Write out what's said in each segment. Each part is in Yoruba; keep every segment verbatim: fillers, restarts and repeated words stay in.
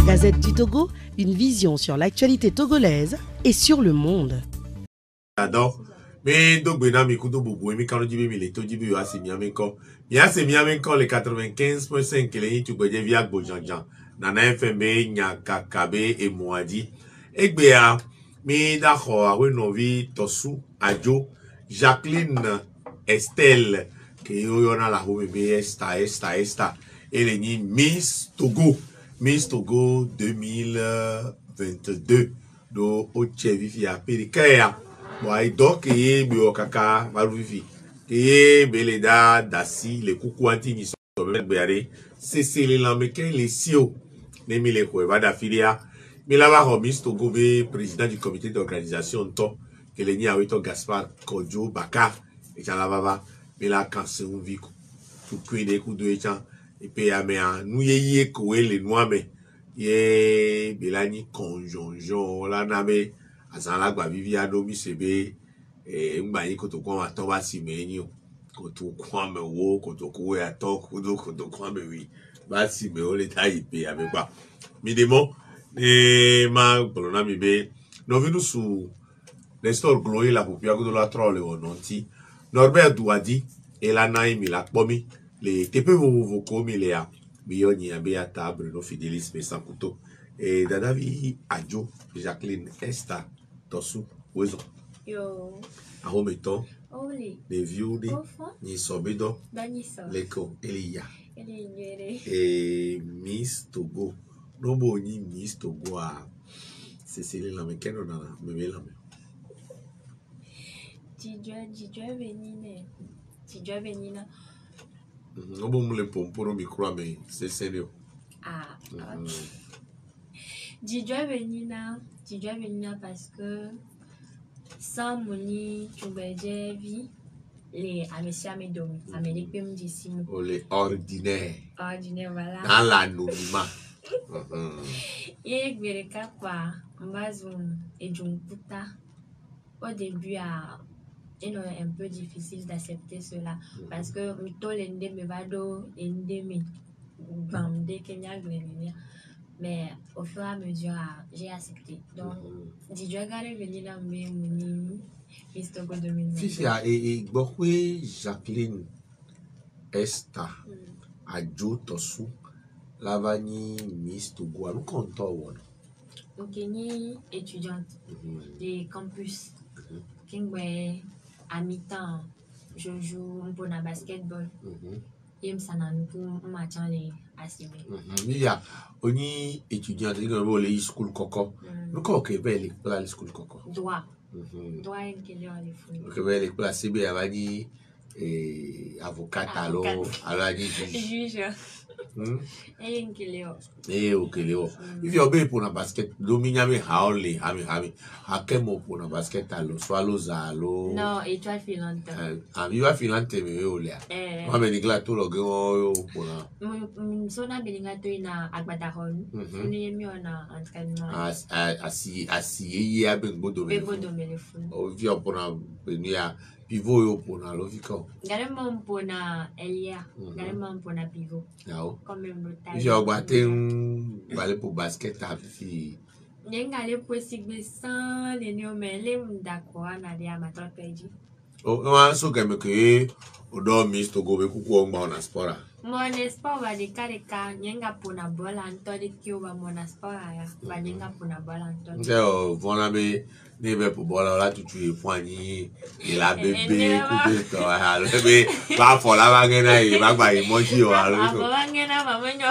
Gazette du Togo, une vision sur l'actualité togolaise et sur le monde. J'adore. Mais donc, ben, mi kudo bobo, mi kano jibe mi le to jibe yo ase mi amenko. Mi ase mi amenko le quatre-vingt-quinze point cinq le yi tu gbeje via Gbojanjan. Nana F M B, Nyakakabe et Moadi. Egbe ya, mi dako awe novi Tosu, Adjo, Jacqueline, Estelle, que yo yo na la home be esta, esta, esta. Elle ni Miss Togo. Miss Togo deux mille vingt-deux. Do ochevi fi apirikaya. Moi, donc, et bio kaka, maruvifi. Et beleda, dasi, les coucouanti, ni sont béaré. C'est c'est les lambequins, les sio. Les mille quoi, d'afilia. Mais là-bas, Romis Togo, président du comité d'organisation, to, que les ni awito Gaspard Kodjo Baka, et j'en lavava. Mais là, quand c'est un vico, tout cuit des coups de échan, et puis, à mea, nous y est coué les noix, mais, yé, belani, conjonjon, la name, azala gba vivi adomi sebe eh ngba yin ko to kon wa to ba si me yin o ko to kon me wo ko to ko ya to ko do ko to kon me wi ba si me o le ta ipe ame pa mi demo e ma bolona mi be no vinu su Nestor Gloy la popia ko do la trole o nonti Norbert Douadi e la nai mi la pomi le tepe vo vo ko mi le a mi yo ni abe ya table no Fidelis me sankuto e dadavi Adjo Jacqueline Esta Tosu, Wezo. Yo. Ahometon. Oli. Les vieux, ni sobedo. Banissa. Leko, Elia. Elie. Et Miss Togo. Nobo ni Miss Togo a. C'est c'est la mécano dans la bébé la. Tijua, tijua venine. Tijua venina. Nobo mule pomporo micro mais c'est sérieux. Ah. Tijua venina. Tu dois venir parce que sans moni, tu vas vie les amécia mes domi, amélie comme d'ici. Oh, les ordinaires. Ordinaire, voilà. Dans l'anonymat. Et que le quoi, on va zoom et puta. Au début, à un peu difficile d'accepter cela parce que mito l'ende me va do l'ende me bamde Kenya grenouille. Mais au fur et à mesure, j'ai accepté. Donc, si je regarde venir là, mais mon Miss Togo deux mille vingt. Fifia, et beaucoup Jacqueline Esta, Adjo Tosu, Lavani Miss Togo, nous comptons. Donc, ni étudiante des campus. Kingwe, à mi-temps, je joue un peu de basketball. Et je suis les assimilés. Il y a oni étudiant qui ont les school coco. Nous quoi que belle pour les school coco. Droit. Droit et qu'il y a les fous. Que belle pour la C B avani et avocat alors alors ni juge. Et qu'il y a. Eh ok Léo. Il y a bien pour la basket. Dominia me haole, ami ami. Hakemo pour la basket alors swallow zalo. Non, étoile filante. Ah, il va filante mais au là. Moi me digla tout le gars pour la. Mon sona belinga to ina agbadaron. Ni mi ona entraînement. As asi asi yeye aben bodo me. Bodo me le fun. O via pour na benia pivot yo pour na loviko. Garement pour na Elia, garement pour na pivot. Yao. Comme même taille. Je vais te aller pour basket à fi. Nenga le possible sans les noms les d'accord na dia matrapeji. O no so que me que o do Miss Togo be kuku o ngba na sport. Mon sport va de careka nenga pour na bola antoni ki o va mon sport ya. Va nenga pour na bola antoni. Je vona be ne be pour bola là tout tu poigni et la bébé couper toi alors be va for la va ngena e ba gba emoji o alors. Ba ngena ba menyo.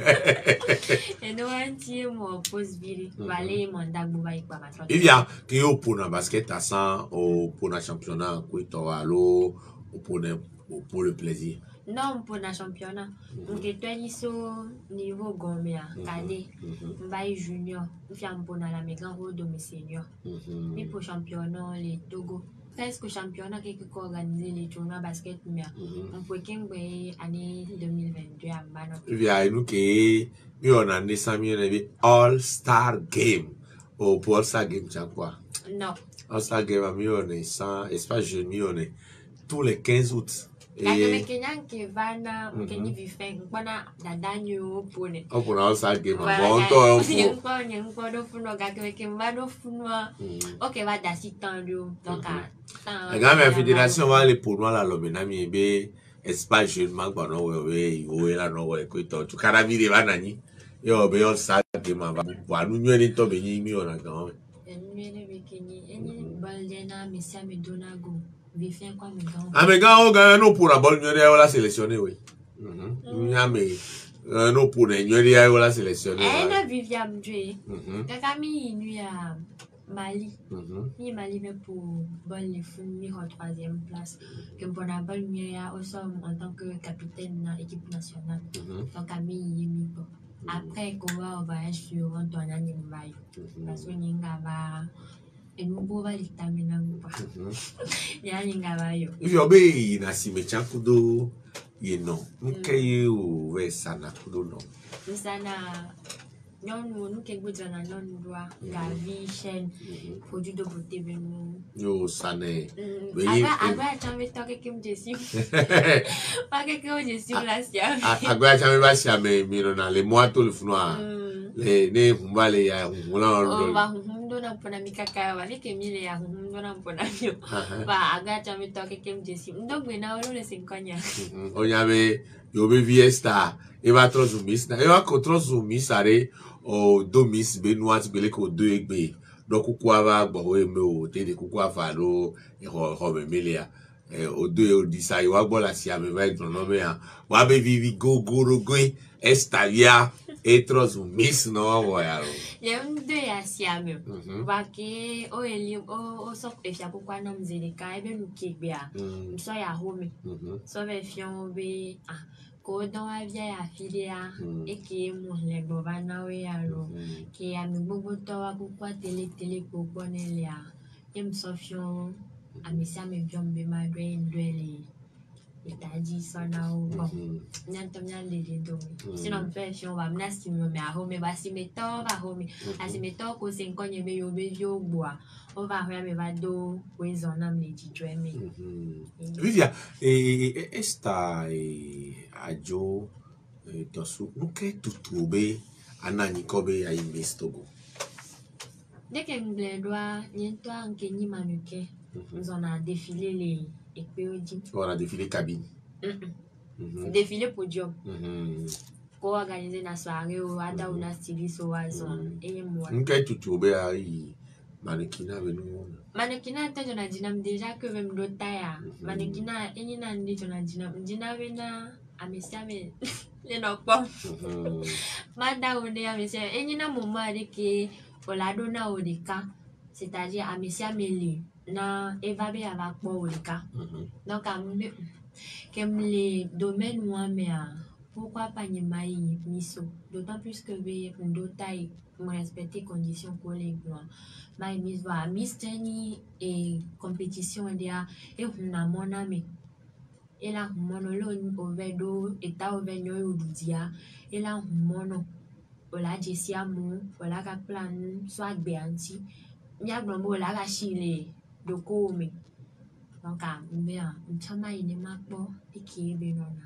Et no anti mo pose viri. Vale mon dagbu ba ikwa matrapeji. Il y a que au pour na basket à cent au pour na championnat ko to alo pour pour le plaisir. Non, pour le championnat. Donc, tu es au niveau Gomia, cadet, Mbaye junior, nous sommes pour la méga rôle de mes seniors. Mais pour le championnat, les Togo, presque championnat qui est organisé, les tournois basket, mais on peut qu'il y ait année deux mille vingt-deux à Mano. Il y a nous qui on a des All-Star Game. Ou pour All-Star Game, tu as quoi? Non. All-Star Game, on est sans espace jeune, on est tous les quinze août. Kaya Kenyan ke vana mkenyi vifeng mpona dadanyo pone. O pona o sa game Voilà, bon to o nyengpo nyengpo do funo kaya ke vado funo. Ok va dasi tandu donc a. Aga me fédération va les pour moi la lobena mi be espace jeune man ba no we we la no we ko to tu kara mi de banani. Yo be o sa game ba wa nu nyu ni to be ni mi ona gan. Enyu ne be kenyi enyi baldena misia me donago. Amega o ga no pour la bonne nuit la sélectionner oui. Mhm. Nyame no pour la nuit la sélectionner. Eh na Viviam Dre. Kaka mi nuit à Mali. Mi Mali mais pour bonne les fous mi en troisième place. Que pour la bonne nuit au somme en tant que capitaine de l'équipe nationale. Donc à mi mi après qu'on va au voyage sur un tournage en Mali. Parce que ninga va et nous pouvons les terminer pas. Ya ninga yo. If you be na si me chankudo ye no. Nke you we sana kudo no. Sana non nous que vous dans non doit gavi chaîne produit de beauté benu. Yo sané. Aga aga chambe toke kim jesi. Pas que que jesi la sia. Aga chambe ba sia me miro na le moato le funwa. Le ne humbale ya humula. Oh ba humdo na pona mikaka wale ke mile ya humdo na pona yo. Ba aga chambe toke kim jesi. Ndo bwena olo le cinquante. Onyabe yo be viesta. Eva trozumis na eva kontrozumis are o domis benoit bele ko do egbe. Donc kuku ava gbo we me o te de kuku ava lo e ho ho me melia. Eh o do e o disa yo agbo la sia me va no me ya. Wa be vivi go go ro go estalia e trozumis no wa ya ro. Ya ndo ya sia me. Ba ke o eli o o so e fia kwa na mzeleka e be nu kegbe a. So ya home. So be fion be ah ko dans la vieille affiliée et qui est mon les governors alors qui a mis beaucoup de temps à quoi télé télé pour connaître les et me sofion à mes amis bien me malgré les et t'as dit ça là ou bon n'entends bien les deux sinon me fait fion va me nasty me mais à home va si mettre va home à si mettre ko cinq ans me yo be yo bois on va faire me va do oui on a me dit jouer mais Vivia e esta ajo tosu nuke tutube anani kobe ya investogo dès que me doit niento anke ni manuke nous on a défilé les et puis on a défilé cabine défilé podium ko organiser na soirée ou ada ou na styliste ou azon et moi nuke tutube ai manekina benu manekina ta jona dinam déjà que même dota ya manekina eni na ndi jona dinam dina bena amesia me le no po manda one amesia eni na momo adeke olado na odeka c'est-à-dire amesia mele na eva be ava po odeka donc ambe kem les domaines moi mais pourquoi pas ni mai miso d'autant plus que be ndota me respecter conditions pour les blancs mais mis va mis teni et compétition dia et huna mona me et la mono lo ovedo et ta ovenyo odudia et la mono ola jesia mu ola ka plan soit beanti nya gbo ola ka chile doko me donc a me a chama ine makbo ikebe nona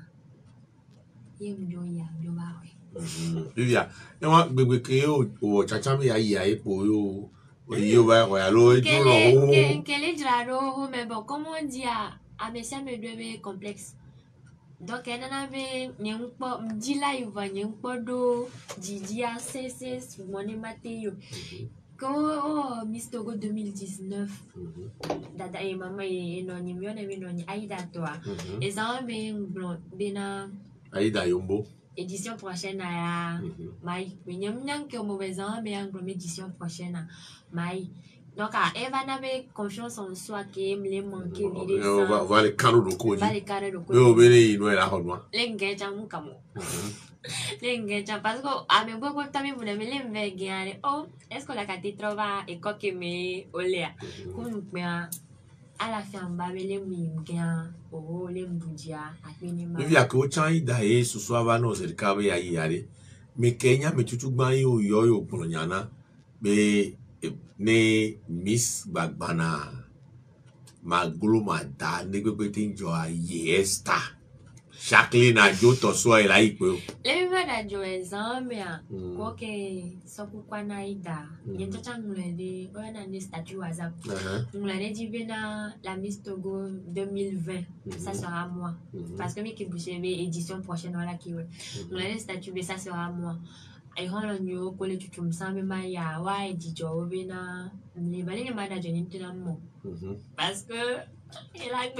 ye mjo ya mjo ba we Vivia, e wa gbegbe ke o o chachami ya ya epo yo o yo ba ko ya lo eju lo que que les raro mais bon comme on dit à à monsieur me doit complexe donc elle en avait nyempo mdila yuva nyempo do jidia cc money mateo ko oh Miss Togo deux mille dix-neuf dada e mama e no ni miona mi no ni aida toa et ça be bena Aida Yombo édition prochaine à mai minyam nyam que mauvais an mais en édition prochaine mai donc Eva n'avait confiance en soi que me les manquer vider ça va va le carreau de ko va le carreau de ko yo bene ino era honwa lengue jamu kamo lengue jam parce que a me beaucoup también vous me les me gagner oh est-ce que la carte trova et quoi que me olea comme me à la fin ba bele mi gagner oh les mbudia akini ma Vivia ko chan ida e susu ava no se ka be ayi yare me kenya me tutu gban yo yo yo gbonyana be ne Miss Bagbana ma glo ma da ne gbe te njo a yesta Jacqueline a jo to so ila ipo le va da jo exame a ko ke so ku kwa na ida ye to chang le de o na ni statut whatsapp on l'a dit bena la Miss Togo deux mille vingt ça sera moi parce que mi ki boucher édition prochaine voilà qui ouais on l'a dit statut ça sera moi ai hono nyo ko le tutum sambe ma ya wa di jo bena ni bale ni ma da jo ni tina mo parce que elle a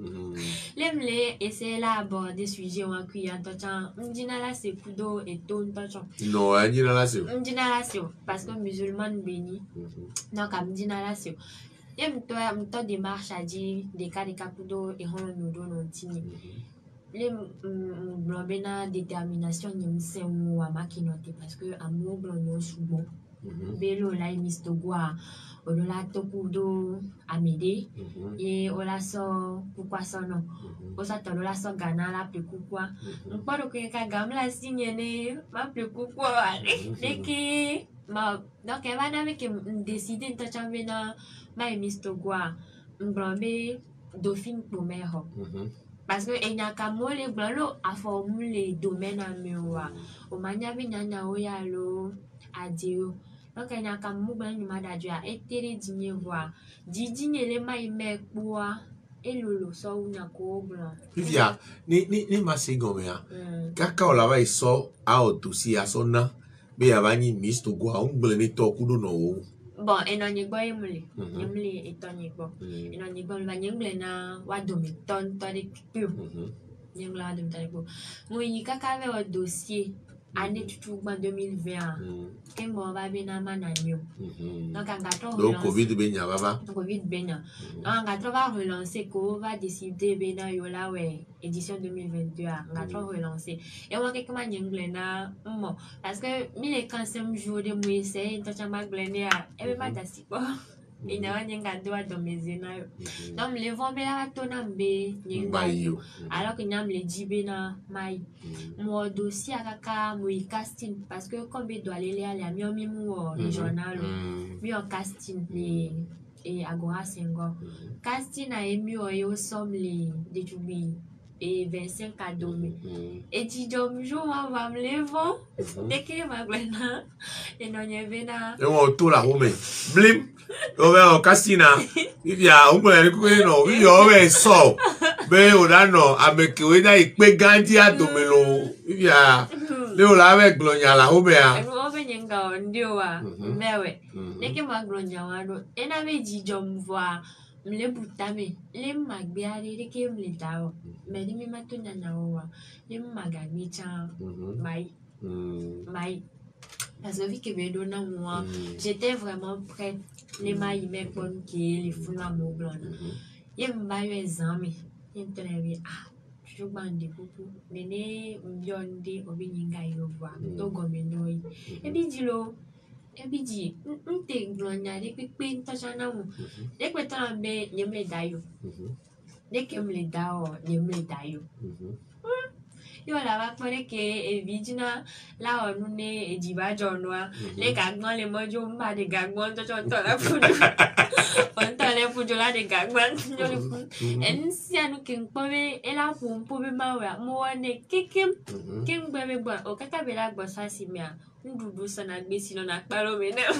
l'aime les essayer là aborder sujet ou cuillère touchant m'dina la c'est kudo et ton touchant non m'dina la c'est m'dina la c'est parce que musulman béni donc m'dina la c'est et m'toi m'toi démarche à dire des cas des cas kudo et on nous donne un tini les m'blobena détermination ni m'sait ou à makinote parce que amour blonyo souvent belo la Miss Togo olola tokudo amede et ola so pourquoi ça non osa tolola so gana la pe pourquoi on parle que ka gamla signe ne ma pe pourquoi ale que ma donc elle va avec décider de changer na ma Miss Togo m'brombe dauphine pomeho parce que il y a qu'à moi les blancs à formuler domaine à miroir au mania binyanya oyalo adio donc il y a comme moi ben ma dadua et télé dîner voir didi ne le mai me quoi et lolo so una ko blanc via ni ni ni masigomea kaka ola va iso out si asona be abani Miss Togo a ungle ni to kudo no bon et non ni boy mule mule et ton ni bo et non ni bo va ngle na wa domi ton to de pu ni ngla dum ta ko mo yi kaka ve o dossier année tout en deux mille vingt que mon va bien à mananio donc en gâteau donc covid benya baba covid benya donc en gâteau va relancer ko va décider bena yola ouais édition deux mille vingt-deux en gâteau relancer et moi quelque man y'anglais na mo parce que mille quinzième jour de moi c'est toi tu m'as glené à et pas d'assis quoi et n'a rien gâteau dans mes yeux donc les vents bela tonambe n'imbayo alors que n'am les dibena mai mon dossier à kaka moi casting parce que comme il doit aller à la mi mi mo régional mi en casting les et agora sengo casting a émis au somme les de tubi et vingt-cinq cadeaux et tu dom jour on va me lever dès que ma glena et non y avait na et on tout la home blim over o castina if ya o mo ere ko no if you over so be o da no ameke we da ipe ganji adomelo if ya le o la ve glonya la home a e mo be nyenga ndio wa mewe dès que ma glonya wa do e na be ji dom voir mle butame le magbiare de ke mle dawo me ni mi matonya na wa le magami cha mai mai parce que vu que me donne moi j'étais vraiment prête les mailles me bonne qui les funa mo blanc ye mba yo examen ye tene ah je bande beaucoup mene mbionde obi nyinga yo voir to gomeno yi e bi dilo e bi di nte glonya de pepe ntachana mo de kweta mbe nyemle dayo de kemle dawo nyemle dayo yo la va pare que evidina la onu ne ejiba jonwa le gagbon le mojo mba de gagbon to to la fudu on ta le fudu la de gagbon yo le fu en si anu ken pome e la fu pome ma wa mo ne kekem ken bebe gba o kaka be la gbo sa si mi a ndudu sana gbe si no na paro me ne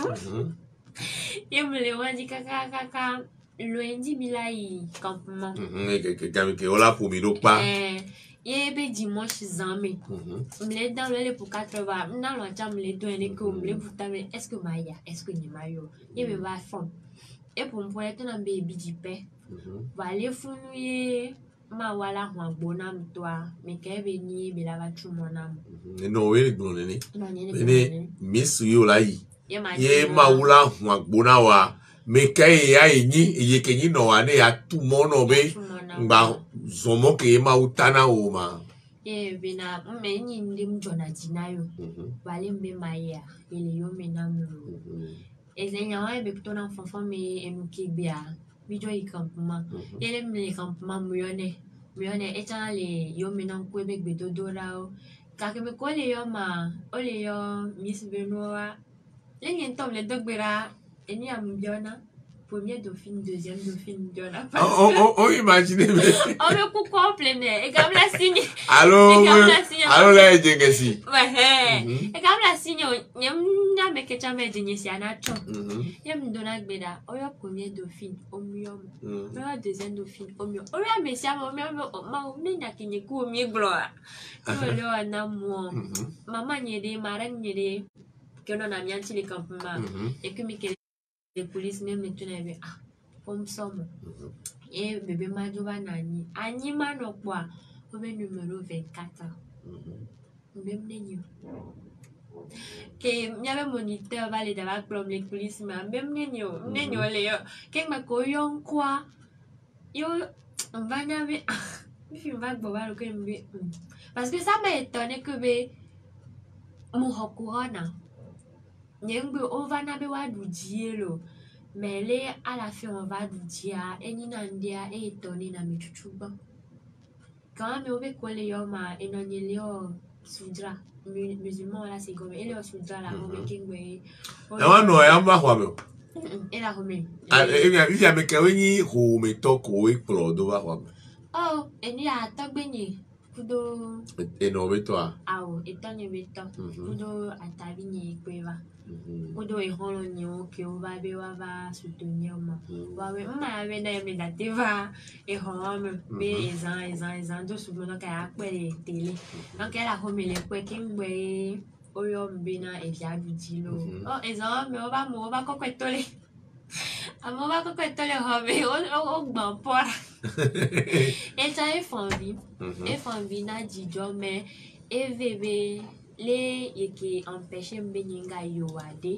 ye mle wa di kaka kaka lundi milai campement que que que que ola pour mi do pa ye be dimanche zamé mle dans le pour quatre-vingts na lo jam le do ene ko mle butame est-ce que maya est-ce que ni mayo ye be va fond et pour pour être na be bi dipe va le funu ye ma wala ho agbona mtoa me ke be ni be la va tu monam no we gbo ni ni miss yo la yi ye ma wala ho agbona wa me ke ya yin iye ke yin no wa ne ya tu mo no be ngba zomo ke ma utana o ma e bina me ni ndim jona jinayo bale mbe maya ele yo me na mu e zenya wa be kutona fonfon me enuke bia bi jo ikampuma ele me ikampuma mu yone mu yone e tan le yo me na ku be gbedodora o ka ke me ko le yo ma o le yo Miss Benoa le nyen tom le dogbera eni am biona Premier dauphine, deuxième dauphine, on a pas. Oh, oh, oh, imaginez. On me coupe complet, mais et comme la signe. Allô, allô, là, il y a ici. Ouais, et comme la signe, il y a un mec qui a mis des niaises à la chon. Il y a un donat beda, on a premier dauphine, au mieux. On a deuxième dauphine, au mieux. On a mais ça, on a mais n'a qu'il n'y a qu'au mieux gloire. Tu vois, là, on a moi. Maman, il y a des marins, il y a des. Que l'on a mis un petit campement. Et que les polices même les tenaient ah comme ça et bébé majoba nani anima no quoi au numéro vingt-quatre même n'est que y avait moniteur va les d'avoir comme les polices mais même n'est n'est n'est que ma coyon quoi yo on va n'avoir puis on va boire le que parce que ça m'a étonné que be mon corona Nyembe on va n'avoir wa du dielo mais là à la fin on va du dia et ni nandia et étonné na michuchuba quand même on veut coller yo ma et non il y a soudra musulman là c'est comme il y a soudra là on veut kingwe et on no ya mba kwa me et la home ah et bien il y a me ka wenyi ho me to ko e pro do wa kwa oh et ni a tagbenyi kudo et no me to a awo etonye me to kudo atavinyi kweva kudo e hono nyo ke o va be wa va soutenir ma wa we ma we na me dativa e hono me ezan ezan ezan do subono ka akpere tele donc elle a remis les quoi kingwe oyo mbina e via du dilo oh ezan me o va mo va koketole amo va koketole hobe o o gban por et ça est famille et famille na dijo mais et bébé les qui empêchent Beninga yoade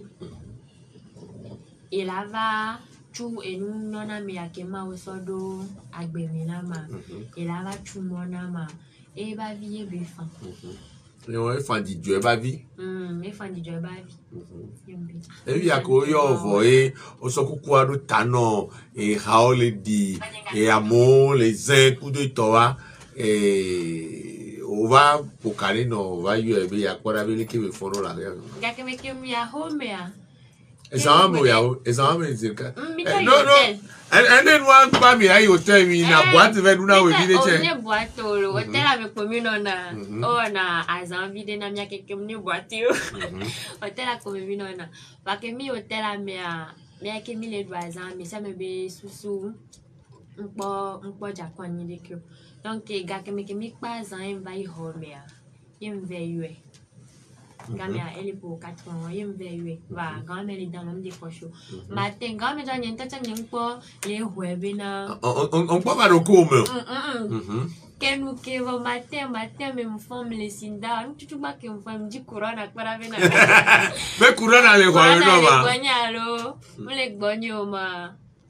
et là va tout et nous non a mis à kema au sodo agbeminama et là va tout mon ama et va vie befan et on fait du Dieu ba vie hum et fan du Dieu ba vie et puis à quoi yo voyez on se coucou à le tano et haole di et amo les uns pour de toi et on va pour caler non on va y aller ya quoi avec qui me font là ga que me que mi a home ya ça me ya ça me dire non non and then one ba mi ayi hotel mi na boîte ve duna we bi de che on boîte o hotel avec commune on a on a as envie de na mi a que me boîte yo hotel a commune on a ba que mi hotel a mi a mi a que mi le dois ans mais ça me be susu un po un po Japon ni de que donc ga que me que mi pas ans va y home ya il me veille Gamia elle pour quatre ans il me veille va grand elle dans l'homme des cochons matin grand mais j'en ai tant tant pas les webina on on pas va recours que nous que va matin matin même femme les sinda tu tu pas que on femme dit corona para vena mais corona le quoi non va banyalo les bonyo ma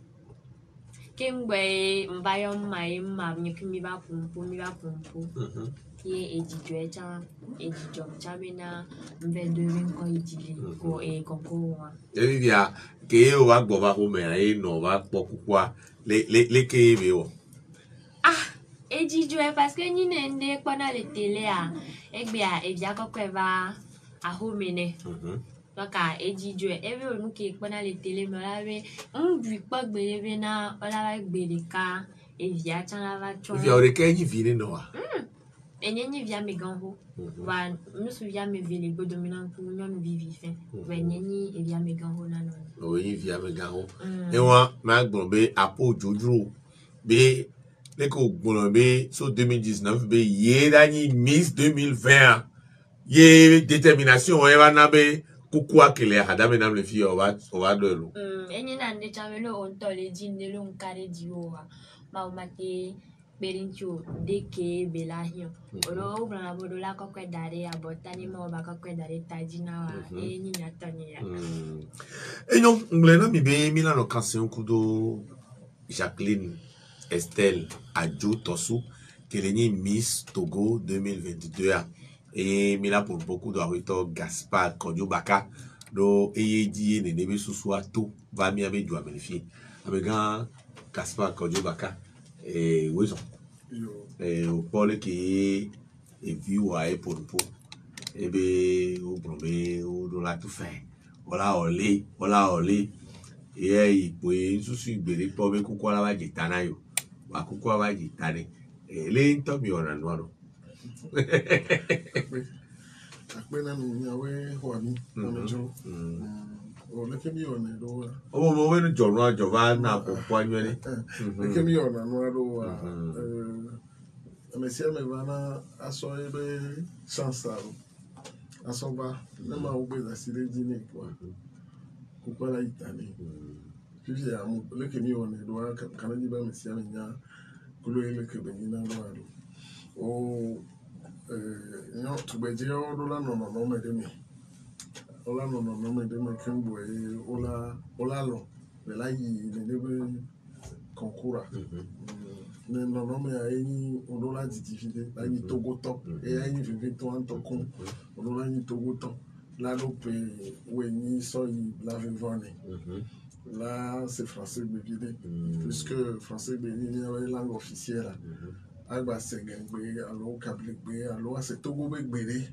kengwe mbayo mai ma nyekimi ba pumpu mi ba pumpu ye ejidwe cha ejidjo chamina mbe devin ko ejidi ko e konko wa e dia ke o wa gbo ba ko me e no va pokukwa le le le ke be o ah ejidwe parce que ni nende kwa na le télé a egbe a e bia ko kweva a homene donc a ejidwe e be onu ke kwa na le télé me la be un bu pa gbe be na ola ba gbe de ka e bia cha la va cho vi o de ke ni vi no wa et n'y via mes gants va nous souviens mes villes go dominant pour nous vivre fin ouais n'y et via mes gants là non oui via mes gants et moi ma gbonbe apo jojo be le ko gbonbe so deux mille dix-neuf be ye dani Miss deux mille vingt ye détermination e va na be kuku akele hadame na le fi o va o va de lo et n'y na ne chamelo on to le dîner lo carré di o ma ma te Berincho deke belahio oro ubra bodo la kokwe dare abotani mo ba kokwe dare tajina wa e ni nyatoni ya e non nglena mi be mi la no kanse kudo Jacqueline Estelle Adjo Tosu qui est née Miss Togo deux mille vingt-deux et mi la pour beaucoup de rito Gaspard Kodiobaka do eye die ne nebe susu ato va mi ave do amelifier avec un Gaspard Kodiobaka et oui et au pôle qui est vu ou à pour pour et bien au premier ou dans la tout fait voilà olé voilà olé e ipo e susu igbere po be kuko ala ba jitana yo wa kuko ala ba jitane e le nto mi ona no akpe na mi awe ho mi na jo o le ke mi ona do o mo we no jono ajova na popo anwere le ke mi ona no do wa eh me sia me bana aso ebe chansaro aso ba na ma ugbe da sire ji ni kwa kuko la itani fifi ya mu le ke mi ona do wa kana ji ba me sia me nya kulo ile ke be ni na do o eh no to be je o do la no no no me de mi ola no no no me de me kembo e ola ola lo le la yi le de be konkura ne no no me ayi o do la difficulté la yi togo to e ayi vivi to an to kon o do la yi togo to la lo pe we ni so yi la vivane là c'est français be vide puisque français be ni la langue officielle agba segen gbe alo kabli gbe alo ase togo be gbere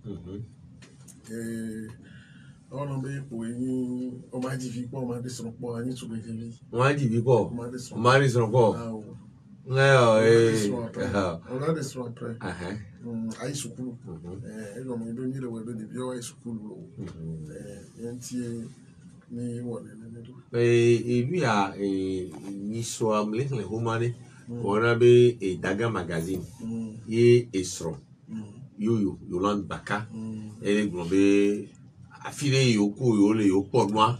eh ono be po yin o ma di fi po o ma de so po ani tu be vi o ma di fi po o ma de so o ma de so po no eh o la de so après aha ai sukulu eh e go mi do ni le we be de bi o ai sukulu eh enti ni wole ne do eh e bi a eh ni so am le le humane ona be e daga magazine ye esro yoyo Yolande Baka ele glombe afile yoku yo le yo podwa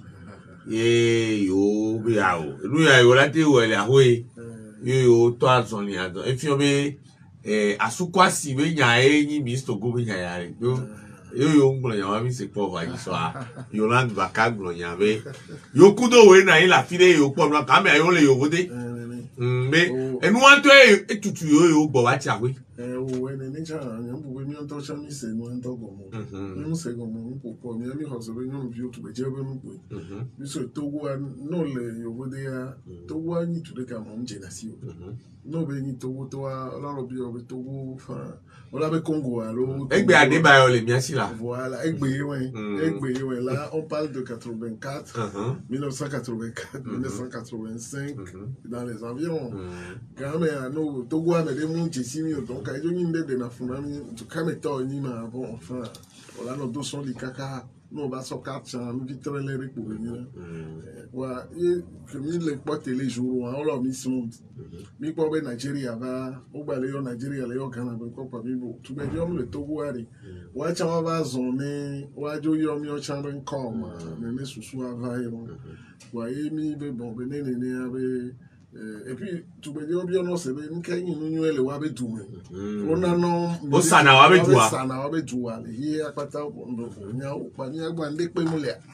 ye yo be awo nu ya yo lati wo le ahoe yoyo to azon ni azon e fi obe eh asukwasi be nya enyi mister go be nya ya yo yoyo nglo nya wa mi se po va so a Yolande Baka nglo nya be yoku do we na ila file yo podwa ka me ayo le yo gode me enu wanto e tutu yo yo gbo wa chawe eh o we ne ni cha nya bu we mi on to cha mi se no to go mo mi se go mo po po mi mi ho so be no view to be je be no po mi so to go no le yo go de ya to go ni to de ka mo nje na si o no be ni to go to wa la ro bi o be to go fa o la be Congo alo egbe Adebayo le mi asi la voilà egbe we egbe we là on parle de quatre-vingt-quatre mille neuf cent quatre-vingt-quatre mille neuf cent quatre-vingt-cinq dans les environs quand même no to go ame de mu nje si mi o donc ka jo ni nde de na funa mi to ka me to ni ma bon enfin voilà no do son li kaka no ba so ka chan mi vitre le re pour venir wa e que mi le pote les jours on lo mi son mi po be Nigeria ba o gba le yo Nigeria le yo Ghana be ko pa mi bo to be yo le Togo ari wa cha wa ba zon ni wa jo yo mi o chan ben ko ma me me susu ava yo wa e mi be bon be ne ne ne ave et puis tu be yo bi ono se be nka yin nu nu ele wa be du me ona no o sana wa be du wa sana wa be du wa le hi apata ndo nya o pa ni agba nde pe mu le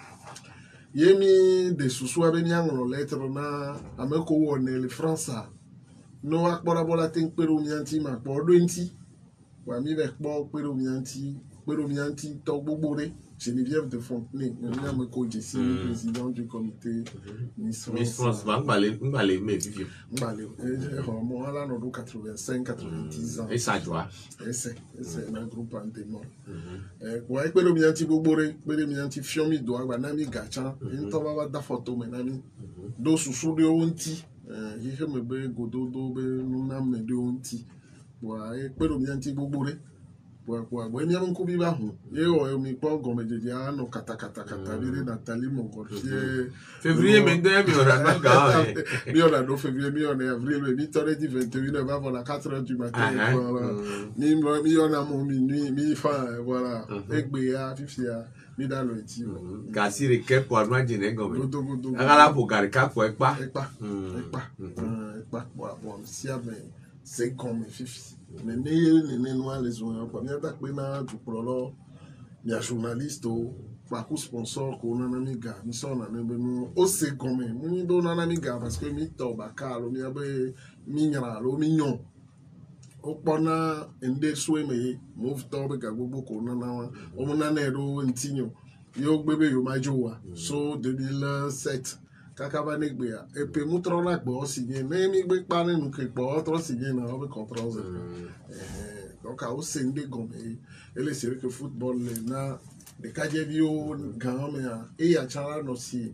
yemi de susu abe ni anglo lettre na ameko wo ne le français no akpora bola tin peru mi anti ma po do nti wa mi be po peru mi anti peru mi anti to gbogbo re Geneviève de Fontenay ni ameko jesi président du comité Miss France ba ngbalé ngbalé me vivi ngbalé e ho mo ala no do quatre-vingt-cinq quatre-vingt-dix ans et ça joie et c'est c'est un groupe antémon eh wa peru mi anti gbogbo re peru mi anti fiomi do agba na mi gacha nto baba da photo me na mi do susu de onti eh ihe me be gododo be na me de onti wa e peru mi anti gbogbo re wa wa bo mi amko bi ba hu ye o mi po go mejeje ano kata kata kata bi de Nathalie Mongolfier février mende mi ora na ga mi ora do février mi ora avril mi tore di vingt et une heures avant la quatre heures du matin voilà mi mi ora mo minuit mi fa voilà egbe ya fifty ya mi da lo ti ga si re ke po anu jine go me agala po gari ka po epa epa epa epa wa bon si ave c'est comme fifty mais ne ne noir les on pas bien ta pe na du prolo mi a journaliste o pa ku sponsor ko na na mi ga mi so na ne be no o c'est comme mi do na na mi ga parce que mi to ba ka lo mi abe mi nyara lo mi nyon o pona ende suwe me move to be ga gbogbo ko na na wa o mo na na ero ntinyo yo gbebe yo majowa so deux mille sept kakaba negbe ya epe mutro na gbo osinye na mi gbe pa ninu ke gbo otro sinye na obe control ze eh donc a o se nde gome ele se que football le na de kaje bi o gan me ya e ya chara no si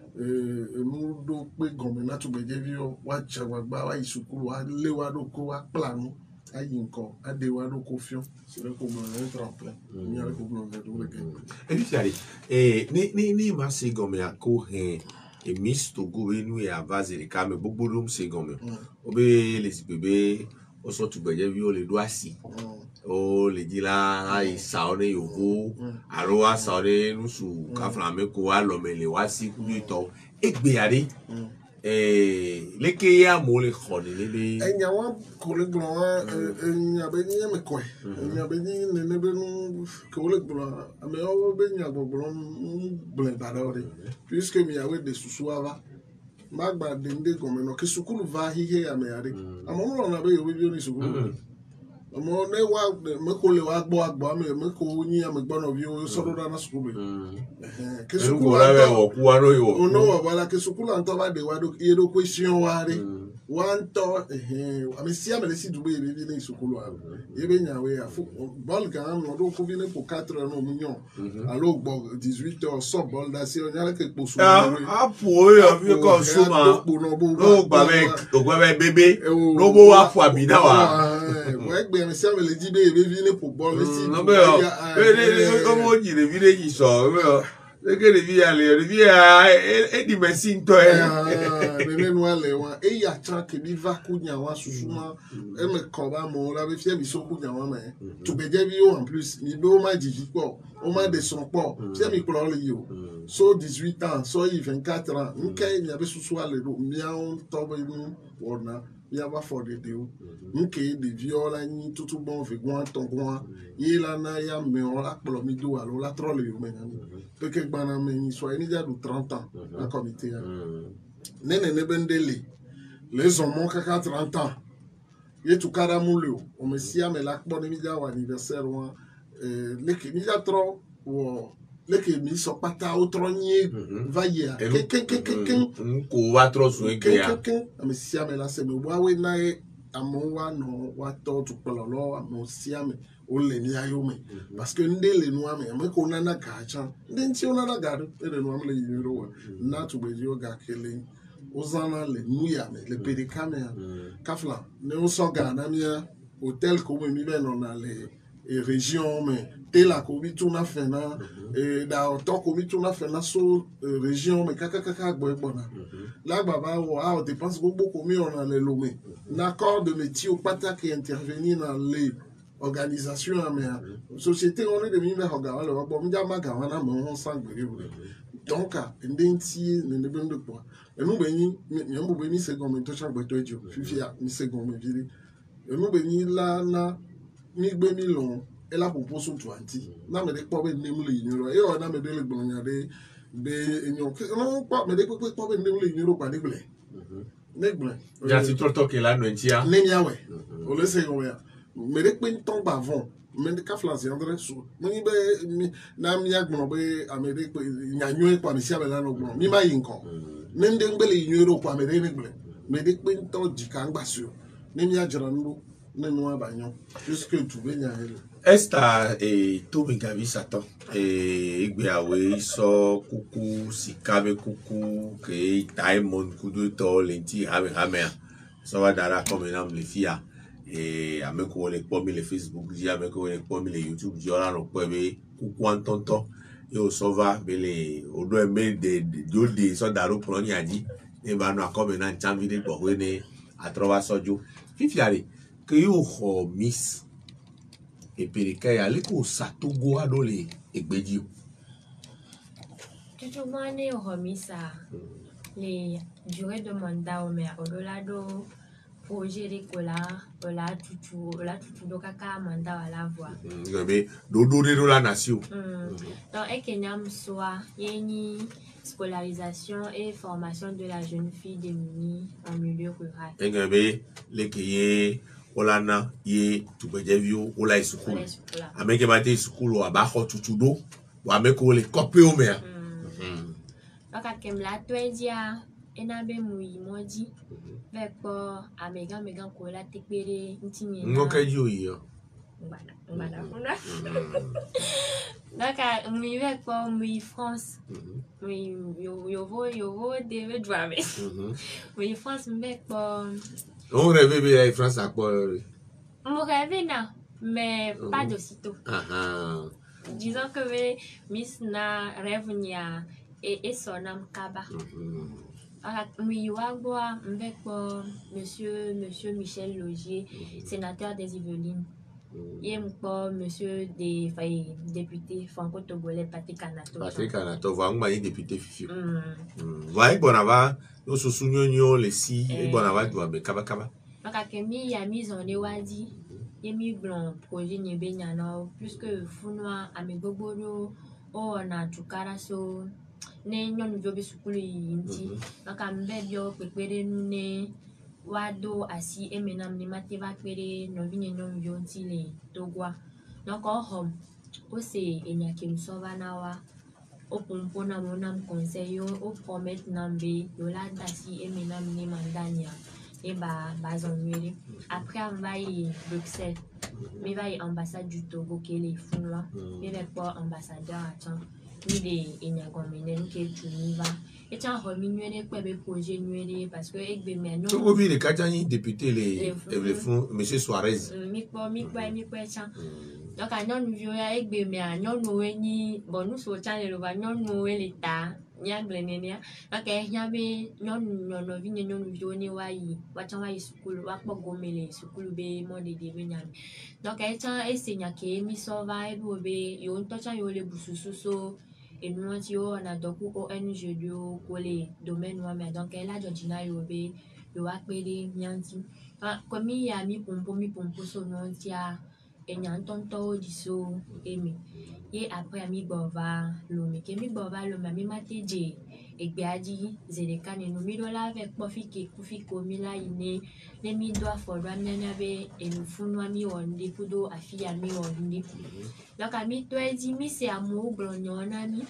enu ɖo kpe gɔme na tugbedzeviwo woatsa gbagba woayi sukulu woalé wa ɖo ko woakpla nu ayi ŋkɔ aɖe wa ɖo ko fiɔ si ɖe ko gblɔ le tremplin nya ɖe ko gblɔ le ɖo le ke. Ebi fiari ee ni ni ni ma se gɔme ako hɛn emi Togo be nu ya base de kame gbogbo ɖom se gɔme o be le si bebe o sɔ tugbedzeviwo le ɖo asi. O le di la ayi sa ne yovo alo a sa ne nusu kafla me ko a lɔme le wa si kudu tɔ egbe aɖe eh leke ya mo le xɔ ne be enya wa ko le gblɔ wa enya be nye me kɔe enya be nye nene be nu ko le gblɔ amewo be nya gbɔgblɔ nu gblẽ da ɖe o de puisque miawoe de susu ava magba de ŋde gɔme nɔ ke sukulu va hihe ame aɖe amewo lɔna be yewo viwo ni sukulu mo ne wa me ko le wa gbɔ agbɔ ame me ko nyi ame gbɔnɔviwo sɔ ɖo ɖa na sukulu ke sukulu la be wɔ ku wa ɖo yo o no wa bala ke sukulu ŋutɔ va de wa ɖo ye ɖo question wa ɖe wa ŋutɔ ame sia ame le si du be ye be vi ne sukulu a ye be nyawoe afɔ bɔl gã nɔ ɖo ko vi ne ko quatre heures no mu nyɔ alo gbɔ dix-huit heures sɔ bɔl da si o nya le ke kpo su a po ye afi ko so ma no gba be o gba be bebe no bo wa fo abi na wa wa ame sia ame le di be ye be vi ne po bɔl le si no be o be o mo ji le vi le ji so be o le ke le vi ya le le vi ya e di machine to e ne ne no ale wa e ya tra ke bi va ku nya wa susuma e me ko ba mo la be fie bi so ku nya wa me to be je bi o en plus mi be o ma ji po o ma de son po fie mi klo le yo so dix-huit ans so vingt-quatre ans nke nya be susu ale do mi an to be nu wona ya ba for de de o nke de viola ni tutu bon ve gwan ton gwan ye la na ya me on la plo mi do alo la trole yo me pe ke gbana me ni so ni ja do trente ans la comité ya ne ne ne bendele les hommes kaka trente ans ye tu kara mulio o me sia me la kpo ni mi ja wa anniversaire wa euh le ke mi ja tro wo le ke mi so pata o tro nyi va ya ke ke ke ke ko wa tro so e ke ya ame sia me la se me wa we na e amo wa no wa to tu pololo amo sia me o le ni ayo me parce que ndele no ame me ko na na ga chan ndi nti o na na ga e le no ame le yiro wa na tu be yo ga kele o zana le nu ya me le pedicame kafla ne o so ga na mi hôtel ko mi be no na le e région me tela ko bi tu na fena e da to ko bi tu na fena so région me kaka kaka gbo gbo na la baba wo a o dépense gbogbo ko mi on le lomé l'accord de métier au pata qui intervenir dans les organisations mais société on est de mi me hoga wala bo mi ja maga wana mo on sangbere wo donc ndenti ne ne bendo po enu be ni mi ambo be ni second to cha gbo to ejo fifia mi second me viri enu be ni la na mi gbe mi lo e la propose twenty na me de po be ni mu le yin ro e o na me de le gbon ya de be enyo no po me de pe po be ni mu le yin ro pa ni gle ne gle ya si to to ke la no ntia ne nya we o le se go ya me de pe ton ba von me de ka flanse andre so mo ni be na mi agbon be amede pe nya nyo e pa mi sia be la no gbon mi ma yin ko ne de ngbele yin ro pa me de ne gle me de pe ton di ka ngba so ne mi ajara ndu ne no abanyo jusque tu be nya hele esta e to mi gavi satan e igbe awe so kuku sikabe kuku ke taimon kudu to lenti ame ame so wa dara comme nam le fia e ameko le po mi le Facebook ji ameko le po mi le YouTube ji ora no po be kuku antonto yo so va bele odo e me de jode so daro pro ni aji e ba no akome na chan video po we ne atrova soju fifiare ke yo ho miss et puis quand il y a les courses à Togo à Dolé et Bédio. Tout le monde est remis ça. Les durées de mandat au maire, au-delà de projet d'école, au-delà tout, au-delà tout, donc à mandat à la voix. Mais dodo de la nation. Donc, et qu'il y a soit une scolarisation et formation de la jeune fille démunie en milieu rural. Et que les qui olana ye tubejevio ola isukulu ameke bate isukulu abaho tutudo wa ameke ole kope o mea mm aka kemla twedia enabe muyi moji vepo amega mega kola tekpere ntinye ngoke ji oyi Voilà, voilà, voilà. Donc, je vais pour moi France. Oui, je vais, je vais, je vais jouer. Oui, France, je vais pour. On rêve bien France à quoi? Mon rêve, non, mais pas d'aussitôt. Disons que Miss na rêve nia et et son âme kaba. Oui, je vais pour Monsieur, Monsieur Michel Logier, sénateur des Yvelines. Il est pour monsieur des députés franco-togolais Patrick Kanato. Patrick Kanato, voilà, on est député Fifi. Voilà, bon avant, nous sommes souvenus les si, et bon avant, doit me kaba kaba. Donc à Kemi, il y a mis en éwadi, il y a mis blanc projet n'y non plus que Funwa, Amigobodo, oh on a Chukara so, ne nyon viobe sukuli inti. Donc à mbebio pepere ne. Wado asi emenam ni mateva kwere no vinye no yonti le togwa donc o hom o se enyake msova nawa o pompona monam conseil o promet nambe dola dasi emenam ni mandania et ba bazonwere après on va y Bruxelles mais va y ambassade du Togo qui est funwa mais le pas ambassadeur attend ni de enyagomenen ke tuniva et tiens reminue quoi be projet nuere parce que ek be mais non Togo vi les katani député les les fonds monsieur Suarez mi po mi po mi po tiens donc à non vieux ek be mais non no ni bon nous so tiens le va non no l'état nya glenenia donc e nya be non non no vi non vieux ni wa yi wa tiens wa yi school wa po gomele school be mo de de be nya donc e tiens e senya ke mi so va e bo be yo nto tiens yo le bususu so et nous on a donc O N G de pour les domaines mais donc elle a Georgina Yobe yo appeler nyanti comme il y a mi pompo mi pompo so non tia et nyantonto diso emi et après mi bova lo mi ke mi bova lo mami mateje et biadi zeleka ne no mi dola avec profike kufiko mi la ine ne mi doa fodwa nyanya be et nous funwa mi onde kudo afia mi onde donc ami to edi mi se amour blonyona mi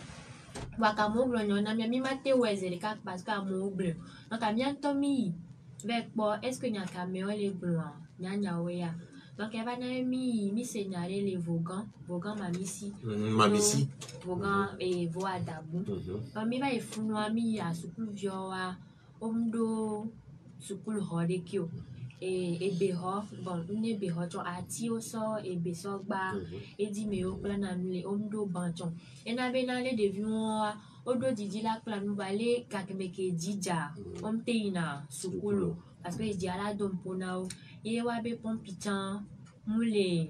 wakamo blonyona mi mi mate wezeleka parce que amour bleu donc ami antomi avec bo est-ce que nya caméo les blancs nya ya donc elle va na mi mi signaler les Vogans Vogans mamisi mamisi Vogans et voa dabu donc mi va efunwa mi ya sukulu vioa omdo sukulu hodekio et et beho bon ne beho to ati oso et besogba et di me o plan anule omdo banton et na be na le devion odo didi la plan nous balé kakemeke dija omte ina sukulu parce que di ala dom ponao et wa be pompitan mule